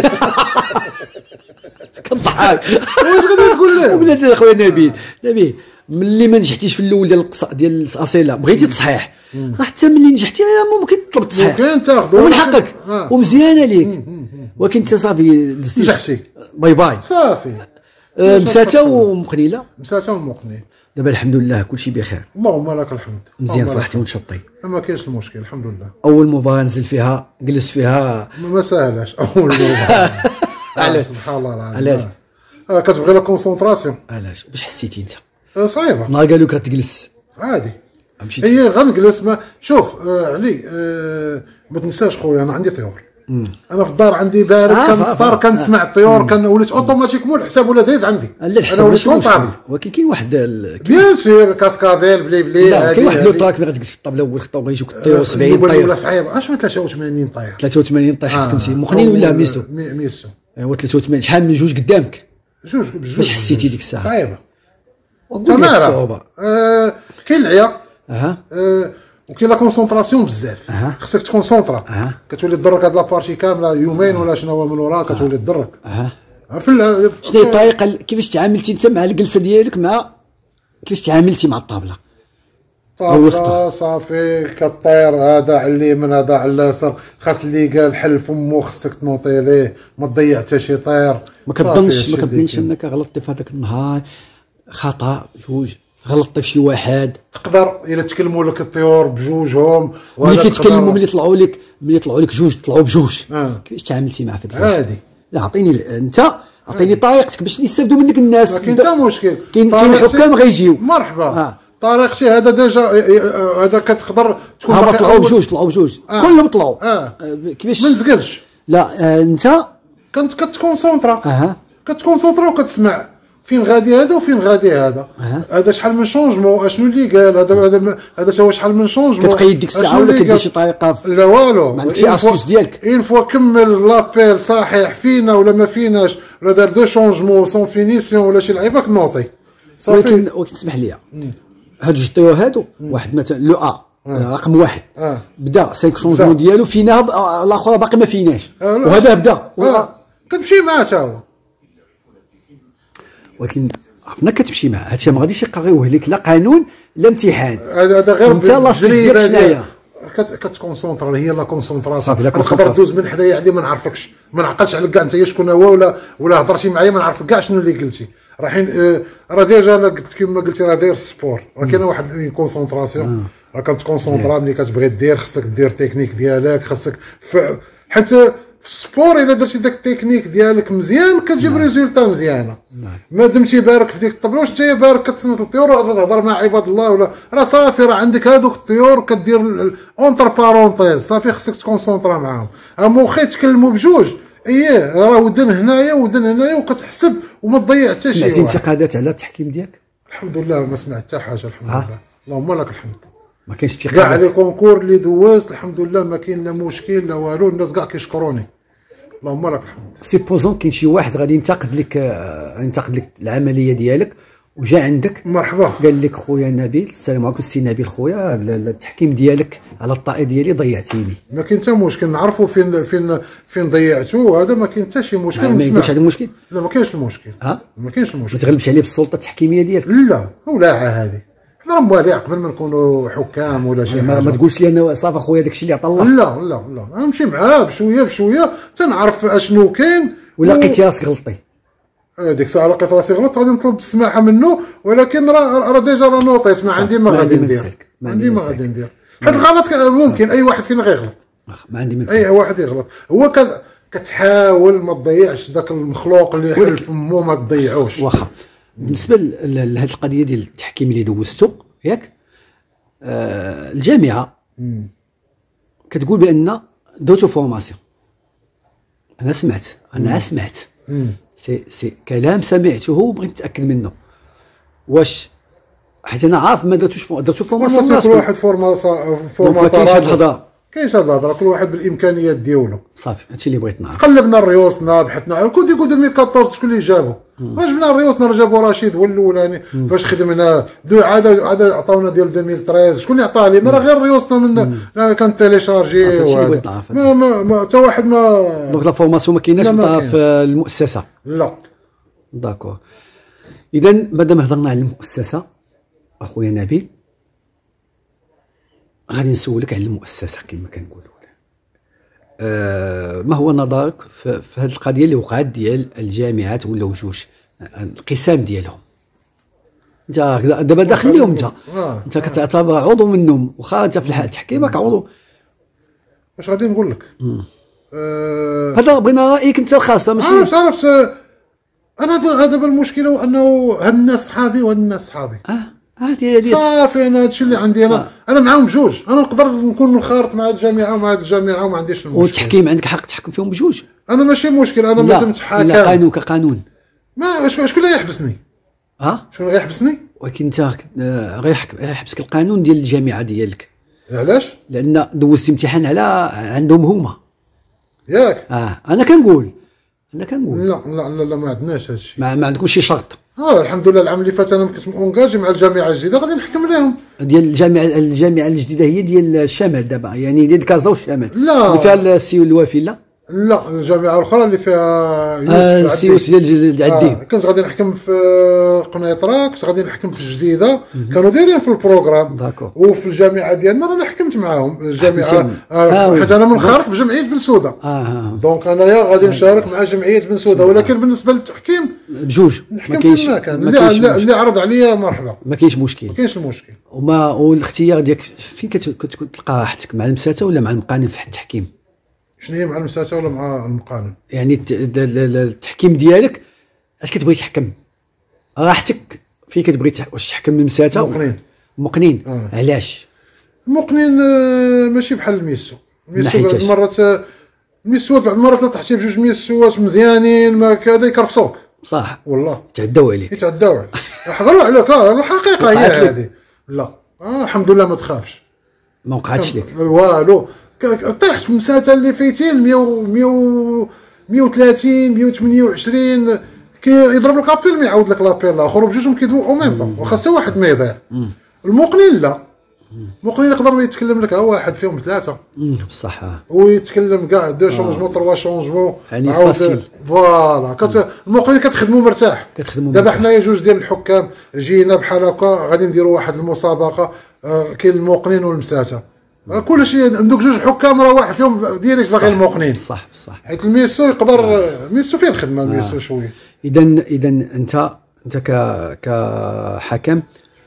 كنضحك. واش غادي تقول له؟ وبنات خويا نبيل، نبيل ملي ما نجحتيش في الاول ديال القصا ديال الاصيله بغيتي تصحيح، راه حتى ملي نجحتي ممكن تطلب التصحيح، ممكن تاخذو ومن حقك آه. ومزيانه ليك، ولكن انت صافي دزتي نجحتي باي باي صافي. أه مساته ومقنيله، مساته ومقني. دابا الحمد لله كلشي بخير، اللهم لك الحمد. مزيان فرحتي ونشطي. ما كاينش المشكل الحمد لله. اول مباراه نزل فيها جلس فيها ما ساهلاش اول مباراه. علاش؟ سبحان الله العظيم. علاش؟ آه كتبغي لا كونسونطراسيون. علاش باش حسيتي انت؟ آه صعيبه. نهار قالوا لك غتجلس عادي مشيتي هي غنجلس. ما شوف آه علي آه ما تنساش خويا انا عندي طيور. مم. انا في الدار عندي بارد آه كنفطر كنسمع الطيور كان وليت اوتوماتيكمون الحساب ولا دايز عندي. لا الحساب انا وليت كونطابل. ولكن كاين واحد بيان سير كاسكابيل بلي بلي لا كاين واحد لو طاك ملي غتجلس في الطابله اول خطه وغيجيوك الطيور سبعين طير ولا صعيب. اش من ثلاثة وثمانين طير ثلاثة وثمانين طير حكمتي مقنين ولا ميسو؟ ميسو ايوا ثلاثة وثمانين شحال من جوج قدامك؟ جوج بجوج. باش حسيتي ديك الساعه؟ صعيبه تماره. آه كاين العيا اها آه وكاين لا كونسونطراسيون بزاف. أه. خصك تكونسونطرا. أه. كتولي تدرك هاد لابارتي كامله يومين ولا شنو هو من وراها كتولي تدرك. اها في ال... شنو هي الطريقه كيفاش تعاملتي انت مع الجلسه ديالك، مع كيفاش تعاملتي مع الطابله؟ طابله صافي كطير هذا على اليمين هذا على اليسار، خاص اللي قال حل فمو خصك تنوطي ليه، ما تضيع حتى شي طير. ما كتظنش ما كتظنش انك غلطتي في هذاك النهار خطا جوج، غلطتي في شي واحد؟ تقدر الا تكلموا لك الطيور بجوجهم ملي كيتكلموا ملي يطلعوا لك ملي يطلعوا لك جوج طلعوا بجوج. آه. كيفاش تعاملتي مع هذاك؟ عادي. لا عطيني انت عطيني طريقتك باش يستافدوا منك الناس. ما كاين حتى مشكل. كاين كاين الحكام غيجيو مرحبا. آه. طريقتي هذا ديجا هذا كتقدر تكون هما طلعوا بجوج طلعوا بجوج آه. كلهم طلعوا. آه. كيفاش ما نزقلش. لا آه انت كنت كتكونسونطرا. اها كتكونسونطرا وكتسمع فين غادي هذا وفين غادي هذا. هذا شحال من شونجمون اشنو اللي قال هذا هذا هذا هو شحال من شونجمون. كتقيد ديك الساعه ولا كدير شي طريقه؟ لا والو ما عندكش شي اسطوس ديالك. اين فوا كمل لابيل صحيح فينا ولا ما فيناش ولا دار دو شونجمون سون فينيسيون ولا شي لعيبه كنوطي صافي. ولكن ولكن اسمح لي هادو جوج طيور هادو واحد مثلا لو ا رقم واحد آه. بدا خمسة شونجمون ديالو فينا الاخر باقي ما فيناش آه وهذا بدا آه. كتمشي معاه حتى هو ولكن عرفنا كتمشي معاه هادشي ما غاديش يقريوه لك لا قانون لا امتحان. هذا غير انت لاصق ديالك شناهي كتكونسونطرا هي لا كونسونطراسيون. صافي تقدر دوز من حدايا عندي ما نعرفكش ما نعقلش عليك كاع انت شكون هو ولا ولا هضرتي معايا ما نعرفك كاع شنو اللي قلتي. رايحين آه راه ديجا انا قلت كما قلتي راه داير السبور راه كاينه واحد كونسونطراسيون راه كتكونسونطرا ملي كتبغي دير خصك دير تكنيك ديالك خصك حتى في السبور الا درتي داك التكنيك ديالك مزيان كتجيب ريزولتا مزيانه. ما دمتي بارك في ديك الطبله واش انت بارك كتصنت الطيور وتهضر مع عباد الله ولا راه صافي راه عندك هذوك الطيور كدير اونتر بارونتيز صافي خصك تكونسونطرا معاهم. اما واخا يتكلموا بجوج اييه راه ودن هنايا ودن هنايا وكتحسب وما تضيع حتى شي. سمعتي انتقادات على التحكيم ديالك؟ الحمد لله ما سمعت حتى حاجه الحمد آه. لله اللهم لك الحمد. ما كاينش كاع انتقادات لي كونكور اللي دوزت الحمد لله ما كاين لا مشكل لا والو الناس كاع كيشكروني اللهم لك الحمد. سيبوزون كاين شي واحد غادي ينتقد لك ينتقد لك العمليه ديالك وجا عندك مرحبا قال لك خويا نبيل السلام عليكم سي نبيل خويا التحكيم ديالك على الطائي ديالي ضيعتيني. ما كاين حتى مشكل نعرفوا فين فين فين ضيعتو هذا ما كاين حتى شي مشكل. ما يكونش هذا المشكل؟ لا ما كاينش المشكل. ها ما كاينش ما المشكل. تغلبش عليه بالسلطه التحكيميه ديالك. لا ولاعه هذه حنا راه موالين قبل ما نكونوا حكام ولا شي ما, حاجه. ما تقولش لي انا صافي اخويا داكشي اللي عطا الله. لا لا لا انا نمشي معاه بشويه بشويه تنعرف اشنو كاين. ولا لقيتي راسك غلطي ديك الساعه لقيت راسي غلط غادي نطلب السماحه منه، ولكن راه راه ديجا راه نوطيت ما عندي ما غادي ندير ما عندي ما غادي ندير. حيت الغلط ممكن اي واحد فينا غيغلط، ما عندي ما اي واحد يغلط. هو كتحاول ما تضيعش ذاك المخلوق اللي يحل فمو ما تضيعوش. واخا بالنسبه لهذه القضيه ديال التحكيم اللي دوزتو ياك، آه الجامعه مم. كتقول بان دوتو فورماسيون. انا سمعت انا مم. سمعت مم. سي سي كلام سمعته وبغيت نتاكد منه. واش حيت انا عارف ما درتوش درتو فورماسيون كل واحد فورماسيون فورماسيون كاينش هاد الهضره، كل واحد بالامكانيات ديالو. صافي هادشي اللي بغيت نعرف. قلبنا ريوسنا بحثنا على كود يقول ألفين وأربعطاش شكون اللي جابو، راه جبنا ريوسنا راه جابو رشيد هو الاولاني باش خدمنا دو عاد عاد عطاونا ديال ألفين وثلاثة شكون اللي عطاه لينا؟ راه غير ريوسنا من كان تيليشارجي ما ما ما حتى واحد ما. دونك لا فورماسيون ما كايناش في المؤسسه. لا داكور. اذا مادام هضرنا على المؤسسه اخويا نبيل غادي نسولك على المؤسسه كما كنقولوا. آه ما هو نظرك في, في هذه القضيه اللي وقعت ديال الجامعات ولا جوج القسام ديالهم؟ انت دابا داخل لهم، انت آه. انت كتعتبر عضو منهم واخا انت في التحكيم راك عضو. واش غادي نقول لك؟ آه هذا بغينا رايك انت الخاصه ماشي عرفت عرفت. انا هذا بالمشكله وانه هاد الناس صحابي وهاد الناس صحابي. اه هادي هادي صافي انا هادشي اللي عندي. انا آه. انا معاهم بجوج، انا نقدر نكون منخرط مع هاد الجامعه ومع هاد الجامعه وما عنديش المشكل. والتحكيم عندك حق تحكم فيهم بجوج. انا ماشي مشكل، انا ما دمت حاكم. لا قانون كقانون ما شكون اللي يحبسني؟ ها شكون اللي يحبسني؟ ولكن انت غيحبسك القانون ديال الجامعه ديالك. علاش؟ لان دوزتي امتحان على عندهم هما ياك. اه انا كنقول انا كنقول لا لا لا, لا ما عندناش هادشي. ما, ما عندكمش شي شرط. اه الحمد لله العام اللي فات انا كنت اونجاجي مع الجامعه الجديده غادي نحكم لهم. ديال الجامعه الجامعه الجديده هي ديال الشمال دابا، يعني ديال كازا والشمال. لا اللي فيها السيو الوافي. لا لا الجامعه الاخرى اللي فيها يوسف آه السيوس ديال العدي. آه كنت غادي نحكم في قنيطره، كنت غادي نحكم في الجديده، كانوا دايرين في البروغرام. داكور. وفي الجامعه ديالنا رانا حكمت معاهم الجامعه آه حيت انا منخرط في جمعيه بن سوده. اه دونك انايا غادي نشارك مع جمعيه بن سوده، ولكن بالنسبه للتحكيم بجوج ما كاينش اللي, اللي عرض عليا مرحبا ما كاينش مشكل. ما كاينش المشكل. وما والاختيار ديالك فين كتكون تلقى راحتك مع المساته ولا مع المقانن في التحكيم؟ شنو هي مع المساته ولا مع المقانن؟ يعني التحكيم ديالك اش كتبغي تحكم؟ راحتك فين كتبغي واش تحكم المساته؟ مقنين مقنين. آه. علاش؟ المقنين آه ماشي بحال الميسو. الميسو بعض المرات الميسوات بعض المرات طحتي بجوج ميسوات مزيانين ما كذا يكرفصوك. صح والله يتعداو عليك يتعداو عليك يحضروا عليك. لا الحقيقه هي هذه. لا آه الحمد لله ما تخافش ما وقعتش لك والو. طيحت في المساته اللي فايتين مية مية وثلاثين مية وثمانية وعشرين كيضرب لك ابيل ما يعاود لك لابيل الاخر وبجوجهم كيدوقوا ميم طون واخا حتى واحد ما يضيع. المقنين لا، المقنين يقدر يتكلم لك ها واحد فيهم ثلاثه بصح ويتكلم كاع دو شونجمون تروا شونجمون يعني فاسيل. فوالا المقنين كتخدموا مرتاح. دابا حنايا جوج ديال الحكام جينا بحال هكا غادي نديروا واحد المسابقه آه كاين المقنين والمساته كل شيء عندك جوج حكام راه واحد فيهم ديريكت باغي المقنين. صح بصح حيت الميسو يقدر ميسو فيه الخدمه الميسو شويه. اذا اذا انت انت ك كحكم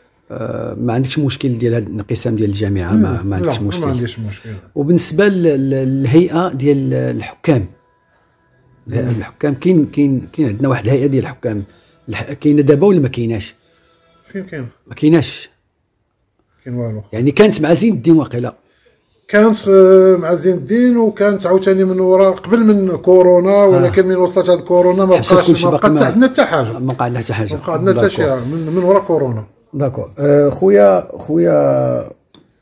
آه ما عندكش مشكل ديال هذا الانقسام ديال الجامعه. ما, ما عندكش مشكل. ما عنديش مشكل. وبالنسبه للهيئه ديال الحكام الحكام كاين كاين كاين عندنا واحد الهيئه ديال الحكام كاينه دابا ولا ما كايناش؟ فين كاين؟ ما كايناش كاين والو. يعني كانت مع زين الدين واقيلا كانت مع زين الدين وكانت عاوتاني من وراء قبل من كورونا ولكن من وصلت هاد كورونا ما بقاش ما بقات عندنا حتى حاجه. ما بقى عندنا حتى حاجه. ما بقى عندنا حتى شي من, من وراء كورونا. داكور. آه خويا خويا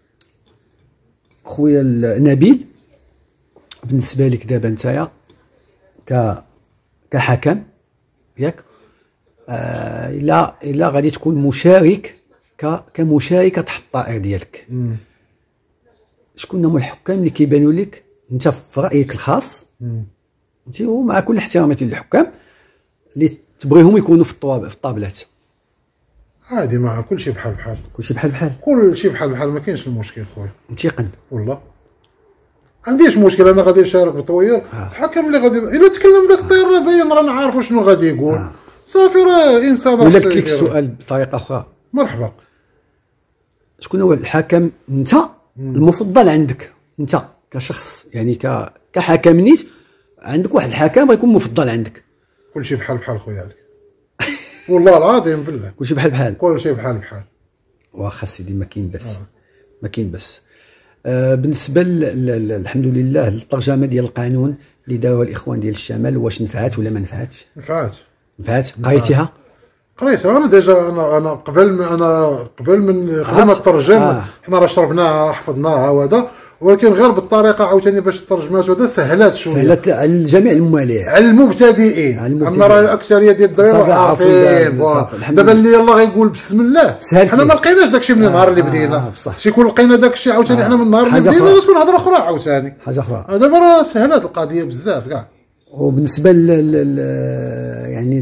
خويا نبيل بالنسبه لك دابا نتايا ك كحكم ياك آه الا الا غادي تكون مشارك ك كمشاركه تحت الطائر ديالك شكون هما الحكام اللي كيبانوا لك انت في رايك الخاص انت ومع كل احتراماتي للحكام اللي تبغيهم يكونوا في الطواب في الطابلات؟ عادي مع كل شيء بحال بحال. كل شيء بحال بحال. كل شيء بحال بحال ما كاينش المشكل خويا. متيقن. والله. ما عنديش مشكل انا غادي نشارك بطوير آه. الحكم اللي غادي الا تكلم داك الطير راه باين رانا عارفوا شنو غادي يقول آه. صافي راه انسان. ولا قلت لك السؤال بطريقه اخرى. مرحبا. شكون هو الحكم انت المفضل عندك انت كشخص يعني ك كحكم نيت عندك واحد الحكم غيكون مفضل عندك؟ كلشي بحال بحال خويا علي. والله العظيم بالله كلشي بحال بحال. كلشي بحال بحال. واخا سيدي ما كاين بس آه. ما كاين بس. آه بالنسبه الحمد لله الترجمه ديال القانون اللي داروها الاخوان ديال الشمال واش نفعت ولا ما نفعتش؟ نفعت. نفعت قريتيها؟ قريتها انا ديجا. انا انا قبل من انا قبل من قبل ما ترجم آه. حنا راه شربناها حفظناها وهذا، ولكن غير بالطريقه عاوتاني باش الترجمات وهذا سهلات شويه. سهلات على جميع المواليه، على المبتدئين. اما راه الاكثريه ديال الدراري عارفين. دابا اللي يلاه غيقول بسم الله حنا ما لقيناش داكشي من النهار اللي بدينا. شي يكون لقينا داكشي عاوتاني حنا من النهار اللي بدينا غتكون هضره اخرى عاوتاني. حاجه اخرى دابا راه سهلات القضيه بزاف كاع. وبالنسبه ل يعني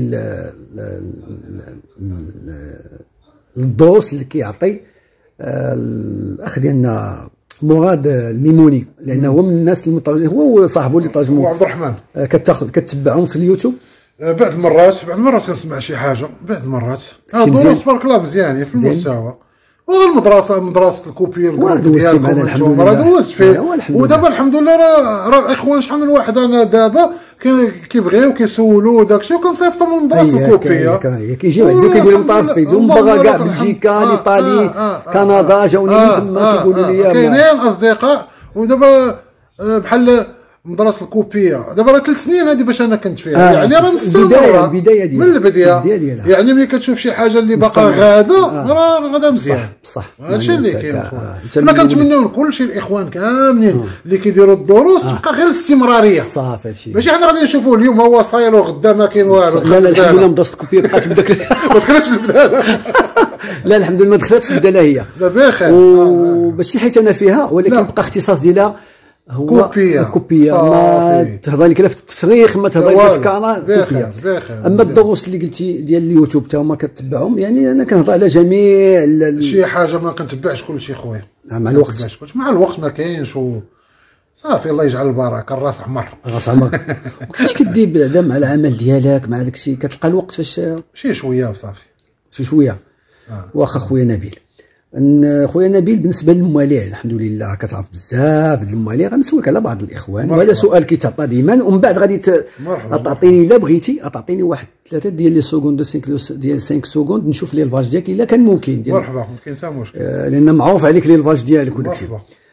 الدروس اللي كيعطي الاخ ديالنا مراد الميموني، لانه هو من الناس المترجم، هو وصاحبه اللي ترجموا عبد الرحمن، كتاخذ كتبعهم في اليوتيوب. بعض المرات بعض المرات كنسمع شي حاجه، بعض المرات الدروس تبارك الله مزيانين في المستوى. والمدرسه مدرسه الكوبي ديالكم انتم راه دوزت فيه. ودابا الحمد لله راه راه الاخوان شحال من واحد انا دابا كيبغيو كيسولوا داكشي وكنصيفطوا من مدرسه الكوبيه. كيجيو عندو كيقول لهم طافيت هم باغا كاع بلجيكا ايطالي كندا جاوني من تما كيقولوا لي كاينين اصدقاء. ودابا بحال مدرسه الكوبيه دابا راه ثلاث سنين هذه باش انا كنت فيها. آه يعني راه مستمره البدايه ديالها من البدايه. يعني ملي كتشوف شي حاجه اللي باقا غاده راه غادا مزيان. صح هادشي اللي كاين خويا. حنا كنتمناو لكل شي الاخوان كاملين آه. اللي كيديروا الدروس تبقى غير الاستمراريه. صافي هادشي ماشي حنا غادي نشوفوا اليوم هو صاير وغدا ما كاين والو. لا لا الحمد لله مدرسه الكوبيه بقات بداك ما دخلتش البداله. لا الحمد لله ما دخلتش البداله هي بخير. وماشي حيت انا فيها، ولكن بقى اختصاص ديالها هو كوبيه. كوبيه ما تهضر لك لا في التفريخ ما تهضر لك في الكانا كوبيه. اما الدروس اللي قلتي ديال اليوتيوب تا هما كتبعهم، يعني انا كنهضر على جميع شي حاجه ما كنتبعش كل شيء خويا. مع الوقت مع الوقت ما كاينش صافي. الله يجعل البركه. الراس عمر الراس عمر. وكيفاش كدير بعدا مع العمل ديالك مع داكشي؟ كتلقى الوقت فاش شي شويه وصافي شي شويه آه. واخا خويا نبيل، ان خويا نبيل بالنسبه للمواليه الحمد لله كتعرف بزاف د المواليه. غنسولك على بعض الاخوان وهذا سؤال كيتعطى ديما، ومن بعد غادي تعطيني الا بغيتي تعطيني واحد ثلاثه ديال لي سكوند ديال خمسة سكوند نشوف لي الفاج ديالك الا كان ممكن ديال. مرحبا ما كاين حتى مشكل آه لان معروف عليك لي الفاج ديالك وداكشي.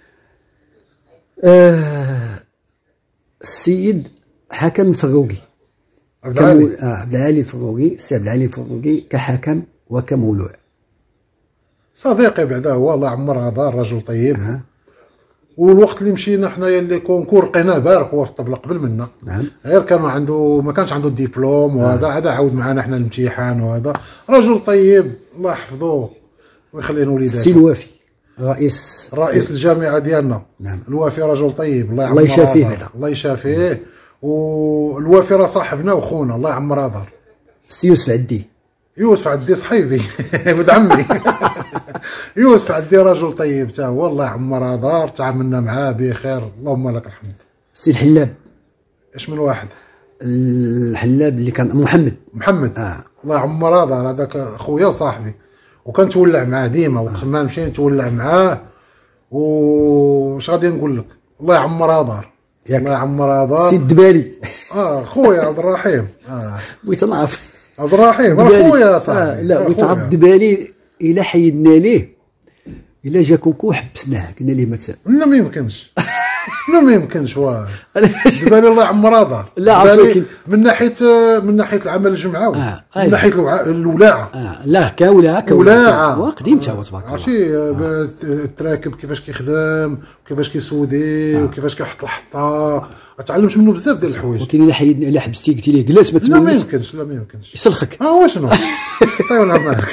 آه السيد حكم الفروقي عبد العالي آه عبد العالي الفروقي، السي عبد العالي الفروقي كحكم وكمولوع صديقي بعدا هو الله يعمر دار رجل طيب. أه. والوقت اللي مشينا حنايا اللي كونكور لقيناه بارك هو في الطبله قبل منا. نعم. غير كانوا عنده ما كانش عنده الدبلوم وهذا هذا أه. عاود معنا حنا الامتحان وهذا. رجل طيب الله يحفظه ويخلي وليداته. السي الوافي رئيس رئيس الجامعه ديالنا. نعم. الوافي رجل طيب الله يعمر الله يشافيه هذا. الله يشافيه. والوافي راه صاحبنا وخونا الله يعمر دار. السي يوسف عدي. يوسف عدي صحيبي ولد عمي. يوسف عدي رجل طيب تا هو الله يعمر دار. تعاملنا معاه بخير اللهم لك الحمد. السي الحلاب. اش من واحد؟ الحلاب اللي كان محمد محمد اه الله يعمر دار. هذاك خويا وصاحبي وكنتولع معاه ديما. وقت ما نمشي نتولع معاه. واش غادي نقول لك الله يعمر دار. الله يعمر دار. السي الدبالي. اه خويا عبد الرحيم. اه بغيت نعرف عبد الرحيم راه خويا صاحبي. آه لا بغيت نعرف الدبالي الا حيدنا ليه الا جا كوكو حبسناه قلنا ليه مثلا. لا ما يمكنش. لا ما يمكنش واه. الدبالي الله يعمر دار. لا عرفتي من ناحيه من ناحيه العمل الجمعوي. آه. من ناحيه الولاعه. اه لا كولاعه كولاعه قديم تا هو تبارك الله. عرفتي التراكب كيفاش كيخدم وكيفاش كيسودي آه. وكيفاش كيحط الحطه. تعلمت منه بزاف ديال الحوايج. ولكن الا حيدنا الا حبستي قلتي ليه جلس ما تمنش. لا ما يمكنش. لا ما يمكنش يسلخك. اه واشنو سطي ونلعب معاك.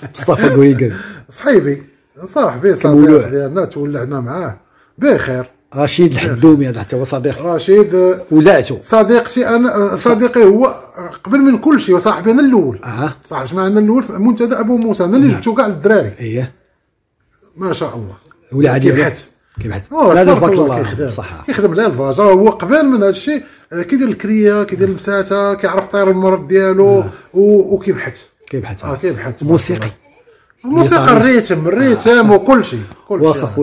مصطفى قويقل صحيبي صاحبي صاحبي ديالنا تولعنا معاه بخير. رشيد الحدومي هذا حتى هو صديق رشيد ولاتو صديقتي انا، صديقي هو قبل من كل شيء، وصاحبي انا الاول. اه صاحبت معنا الاول في منتدى ابو موسى، انا اللي جبتو كاع الدراري. اييه ما شاء الله. ولا عادي كيبحث كيبحث لا تبارك الله، الله كيخدم صح. كيخدم لها الفاج. هو قبل من هذا الشيء كيدير الكريه، كيدير المساته، كيعرف طير المرض ديالو وكيبحث كيبحث اه كيبحث. موسيقي الموسيقى، الريتم الريتم وكل شيء كل شيء. واخا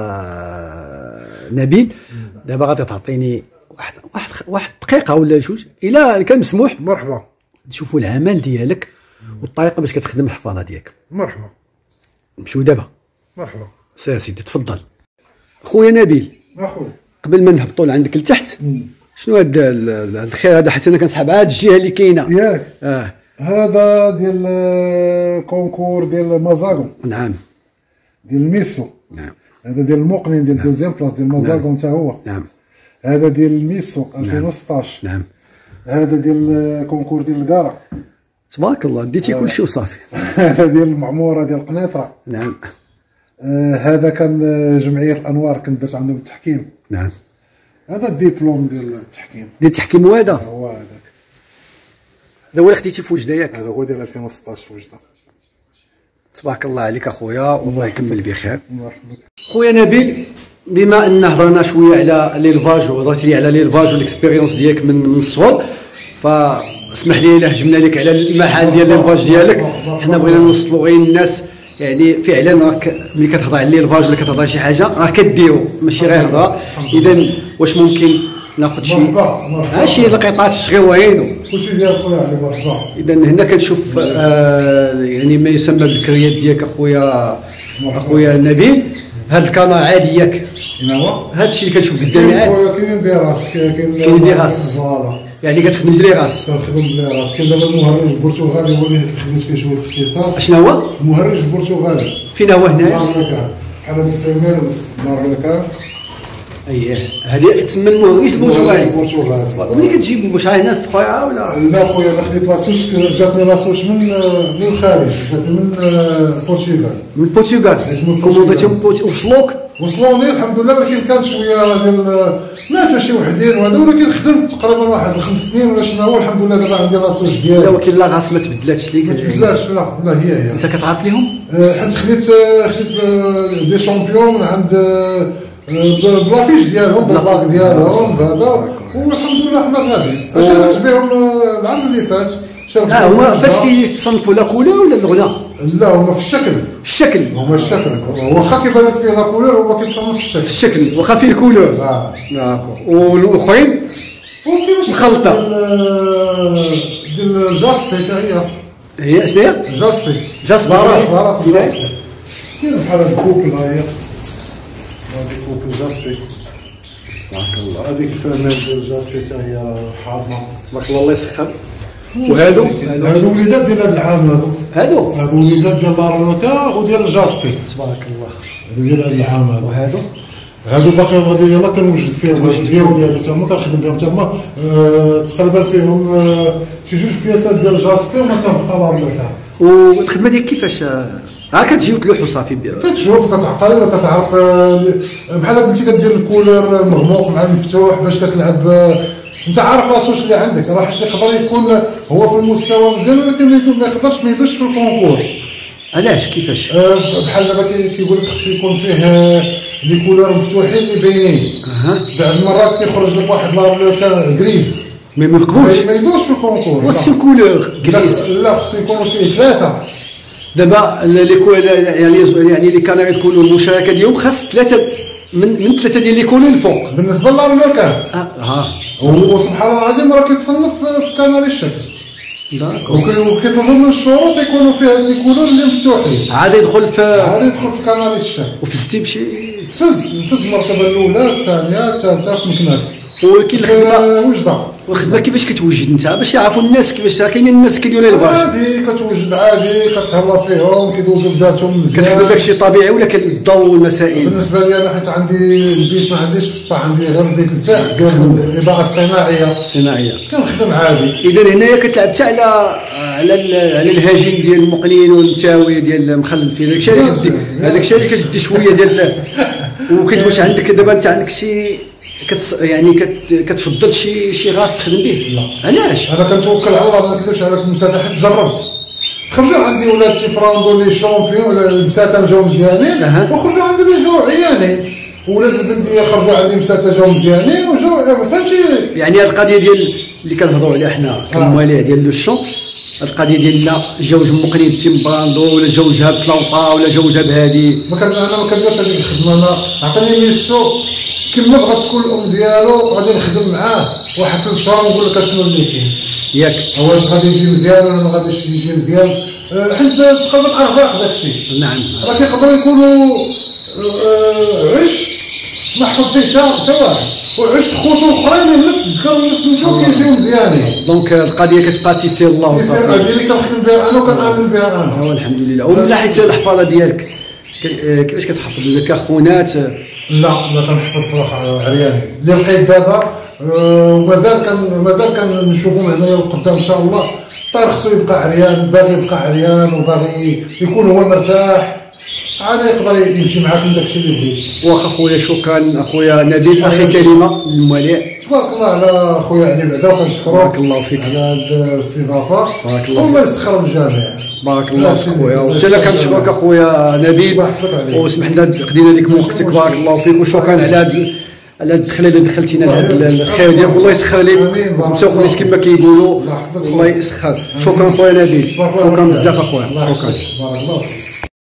خويا نبيل، دابا غادي تعطيني واحد واحد واحد دقيقه ولا جوج الى كان مسموح، مرحبا، نشوفوا العمل ديالك والطريقه باش كتخدم الحفاظه ديالك. مرحبا، نمشيو دابا. مرحبا سير سيدي تفضل. خويا نبيل، اخويا قبل ما نهبطوا لعندك لتحت، شنو هذا الخير هذا؟ حتى انا كنسحب عاد الجهه اللي كاينه ياك. اه هذا ديال الكونكور ديال مازاغون، نعم ديال الميسو. نعم هذا ديال المقنن ديال دوزيام بلاص ديال مازاغون حتى هو. نعم هذا ديال الميسو ألفين وستطاش. نعم هذا ديال الكونكور ديال الكارا. تبارك الله، ديتي كل شيء وصافي. هذا ديال المعموره ديال قنيطره. نعم آه هذا كان جمعيه الانوار، كنت درت عندهم التحكيم. نعم هذا الدبلوم ديال التحكيم ديال التحكيم. وهذا هو هذاك، هذا هو اللي خديتي في وجده ياك؟ هذا هو ديال ألفين وستطاش في وجده. تبارك الله عليك اخويا، والله يكمل بخير. مرحبا خويا نبيل، بما ان هضرنا شويه على ليلفاج وهضرتي لي على ليلفاج والاكسبيريونس ديالك من من الصغر، فاسمح لي الا هجمنا لك على المحل ديال ليلفاج ديالك. حنا بغينا نوصلوا غير الناس يعني فعلا راك ملي كتهضر على ليلفاج ولا كتهضر على شي حاجه راه كديرو، ماشي غير هضره. اذا واش ممكن ناخذ شي ها شي لقطات صغيورين؟ كلشي ديال خويا علي. مرحبا. اذا هنا كنشوف آه يعني ما يسمى بالكريات ديالك اخويا اخويا نبيل. هاد الكاميرا عادي ياك؟ شنو هو؟ هاد الشيء اللي كنشوف قدامي عادي. كاين دي راس، كاين كاين دي راس. فوالا، يعني كتخدم بلي راس؟ كنخدم بلي راس. كاين دابا المهرج البرتغالي هو اللي خدمت فيه شويه الاختصاص. شنو هو؟ المهرج البرتغالي. فين هو هنايا؟ بحال الفيميل مارلكان. اييه هذه تسمى المهرج البرتغالي. البرتغالي. ملي كتجيبو واش راه هنا في القرعه ولا؟ لا خويا، انا خديت لاسوش، جاتني لاسوش من من الخارج، جاتني من البرتغال. من البرتغال. كومونديتهم وصلوك؟ وصلوني الحمد لله، ولكن كان شويه ديال ماتوا شي وحدين وهذا، ولكن خدمت تقريبا واحد خمس سنين ولا شنو هو. الحمد لله دابا عندي لاسوش ديالي. لا ولكن لا غاس ما تبدلاتش ليك؟ ما تبدلاش، لا لا هي هي. انت كتعرف ليهم؟ حيت خديت خديت دي شامبيون من عند بلافيش ديالهم، بالباك ديالهم بهذا، والحمد لله حنا غاديين. شاركت بهم العام اللي فات. اه هما فاش كيتصنفوا لا كولور ولا الغنى؟ لا هما في الشكل. في الشكل هما الشكل، واخا كيبان لك فيه لا كولور هو كيتصنف في الشكل. في الشكل واخا فيه الكولور. اه داكور. والاخرين مخلطه ديال الجاسبي حتى هي. هي شنو هي؟ جاسبي. جاسبي راس راس كاين بحال هاد الكوبل ها هي. هادي كوبل جاسبي. تبارك الله. هذيك الفرمان ديال جاسبي حتى هي حاضنه. تبارك الله الله يسخر. وهادو هادو وليدات ديال هاد العام. هادو هادو هادو وليدات ديال لارلوكا وديال جاسبي. تبارك الله. هادو ديال هاد العام. هادو وهادو هادو باقي غادي يلاه كنوجد فيهم ديالي هادو تما كنخدم بهم تما. تقريبا فيهم شي جوج بياسات ديال جاسبي وما تنبقى لارلوكا. والخدمه ديالك كيفاش؟ ها كتجي وتلوح وصافي؟ كتشوف كتعقل ولا كتعرف بحال قلتي كدير الكولور المغموق مع المفتوح باش كتلعب. انت عارف لاسوش اللي عندك، راه حتى يقدر يكون هو في المستوى مزيان ولكن ما يقدرش ما يدوش في الكونكور. علاش كيفاش؟ أه بحال دابا كيقول لك خص يكون فيه لي كولور مفتوحين اللي باينين. اها بعض المرات كيخرج لك واحد لارلوكا غريز مي ما يقبلوش ما يدوش في الكونكور. واش كولور غريز؟ لا خص يكونوا فيه ثلاثه. دابا لي كولور يعني يعني لي كاناري تكونوا المشاركه ديالهم خاص ثلاثه من من ثلاثه ديال لي كولور الفوق. بالنسبه للارلوكا اه ها وسبحان الله العظيم راه كيتصنف في كاناري الشكل. داكور. وكيطلبوا من الشروط يكونوا فيها لي كولور اللي مفتوحين. عاد يدخل في عاد يدخل في كاناري الشكل. وفي الستيب شي فز فز المرتبه الاولى الثانيه الثالثه في مكناس. ولكن الخدمه وجده والخدمه كيفاش كتوجد انت باش يعرفوا الناس كيفاش كاينين الناس كيديروا الباج؟ عادي كتوجد عادي، كتهلا فيهم كيدوزوا بداتهم مزيان. كتخدم داكشي طبيعي ولا كان الضوء والمسائل؟ بالنسبه لي انا حيت عندي البيت ما عنديش في السطح، عندي غير البيت نتاعي اضاءه اصطناعيه صناعيه كنخدم عادي. اذا هنايا كتلعب حتى على على على الهجين ديال المقنين والنتاوي ديال مخلل في داكشي اللي كتدي هذاك الشيء اللي كتدي شويه ديال. وكتواش عندك دابا انت عندك شي كتص... يعني كت... كتفضل شي شي غاز تخدم به؟ لا علاش؟ انا كنتوكل على الله، ما نكذبش عليك. المساتا حيت جربت، خرجوا عندي ولاد تيبراندو لي شامبيون ولا المساتا جاو مزيانين أه. وخرجوا عندي اللي جاو عيانين، ولاد البنديه خرجوا عندي مساتا جاو مزيانين وجاو فهمتي. يعني هذه القضيه ديال اللي كنهضروا عليها حنا كمواليه ديال لو شون، القضيه ديالنا جوج مقنين تيمبراندو ولا جوجها بطلوطه ولا جوجها بهادي. ما كان انا ما كنديرش هذيك الخدمه. انا عطيني ميسو كما بغات تكون الام ديالو غادي نخدم معاه واحد ثلاث شهور ونقول لك اشنو اللي كاين ياك واش غادي يجي مزيان ولا ما غاديش يجي مزيان. حيت تقريبا ارزاق داك الشيء. نعم راه كيقدروا يكونوا عش محفوظ فيه حتى حتى واحد، وعش خوتو اخرين من نفس الذكر ونفس النجوم كيجيو مزيانين. دونك القضيه كتبقى تيسير الله وصافي. تيسير هذه اللي كنخدم بها انا وكنامن بها انا. الحمد لله. ومن ناحيه الحفاظه ديالك كيفاش كتحفظ؟ اذا كخونات؟ لا ما كنحفظ فراخ عرياني اللي لقيت دابا ومازال كان مازال كنشوفهم هنايا قدام ان شاء الله. الطير خصو يبقى عريان، باغي يبقى عريان وباغي يكون هو مرتاح عاد يقدر يمشي معاك من داكشي اللي بغيتي. واخا خويا شكرا اخويا نبيل. اخي كلمه للموالي. تبارك الله على خويا علي بعدا وكنشكروك. بارك الله فيك على هذه الاستضافه. بارك الله والله يسخر الجميع. بارك الله فيك خويا. وحتى انا كنشكرك اخويا نبيل وسمح لنا قدينا لك من وقتك. بارك الله فيك وشكرا على هذا على الدخله اللي دخلتينا لهذا الخير ديالك. والله يسخر لك وخمسه وخميس كما كيقولوا. الله يسخر. شكرا خويا نبيل، شكرا بزاف اخويا. شكرا. بارك الله فيك.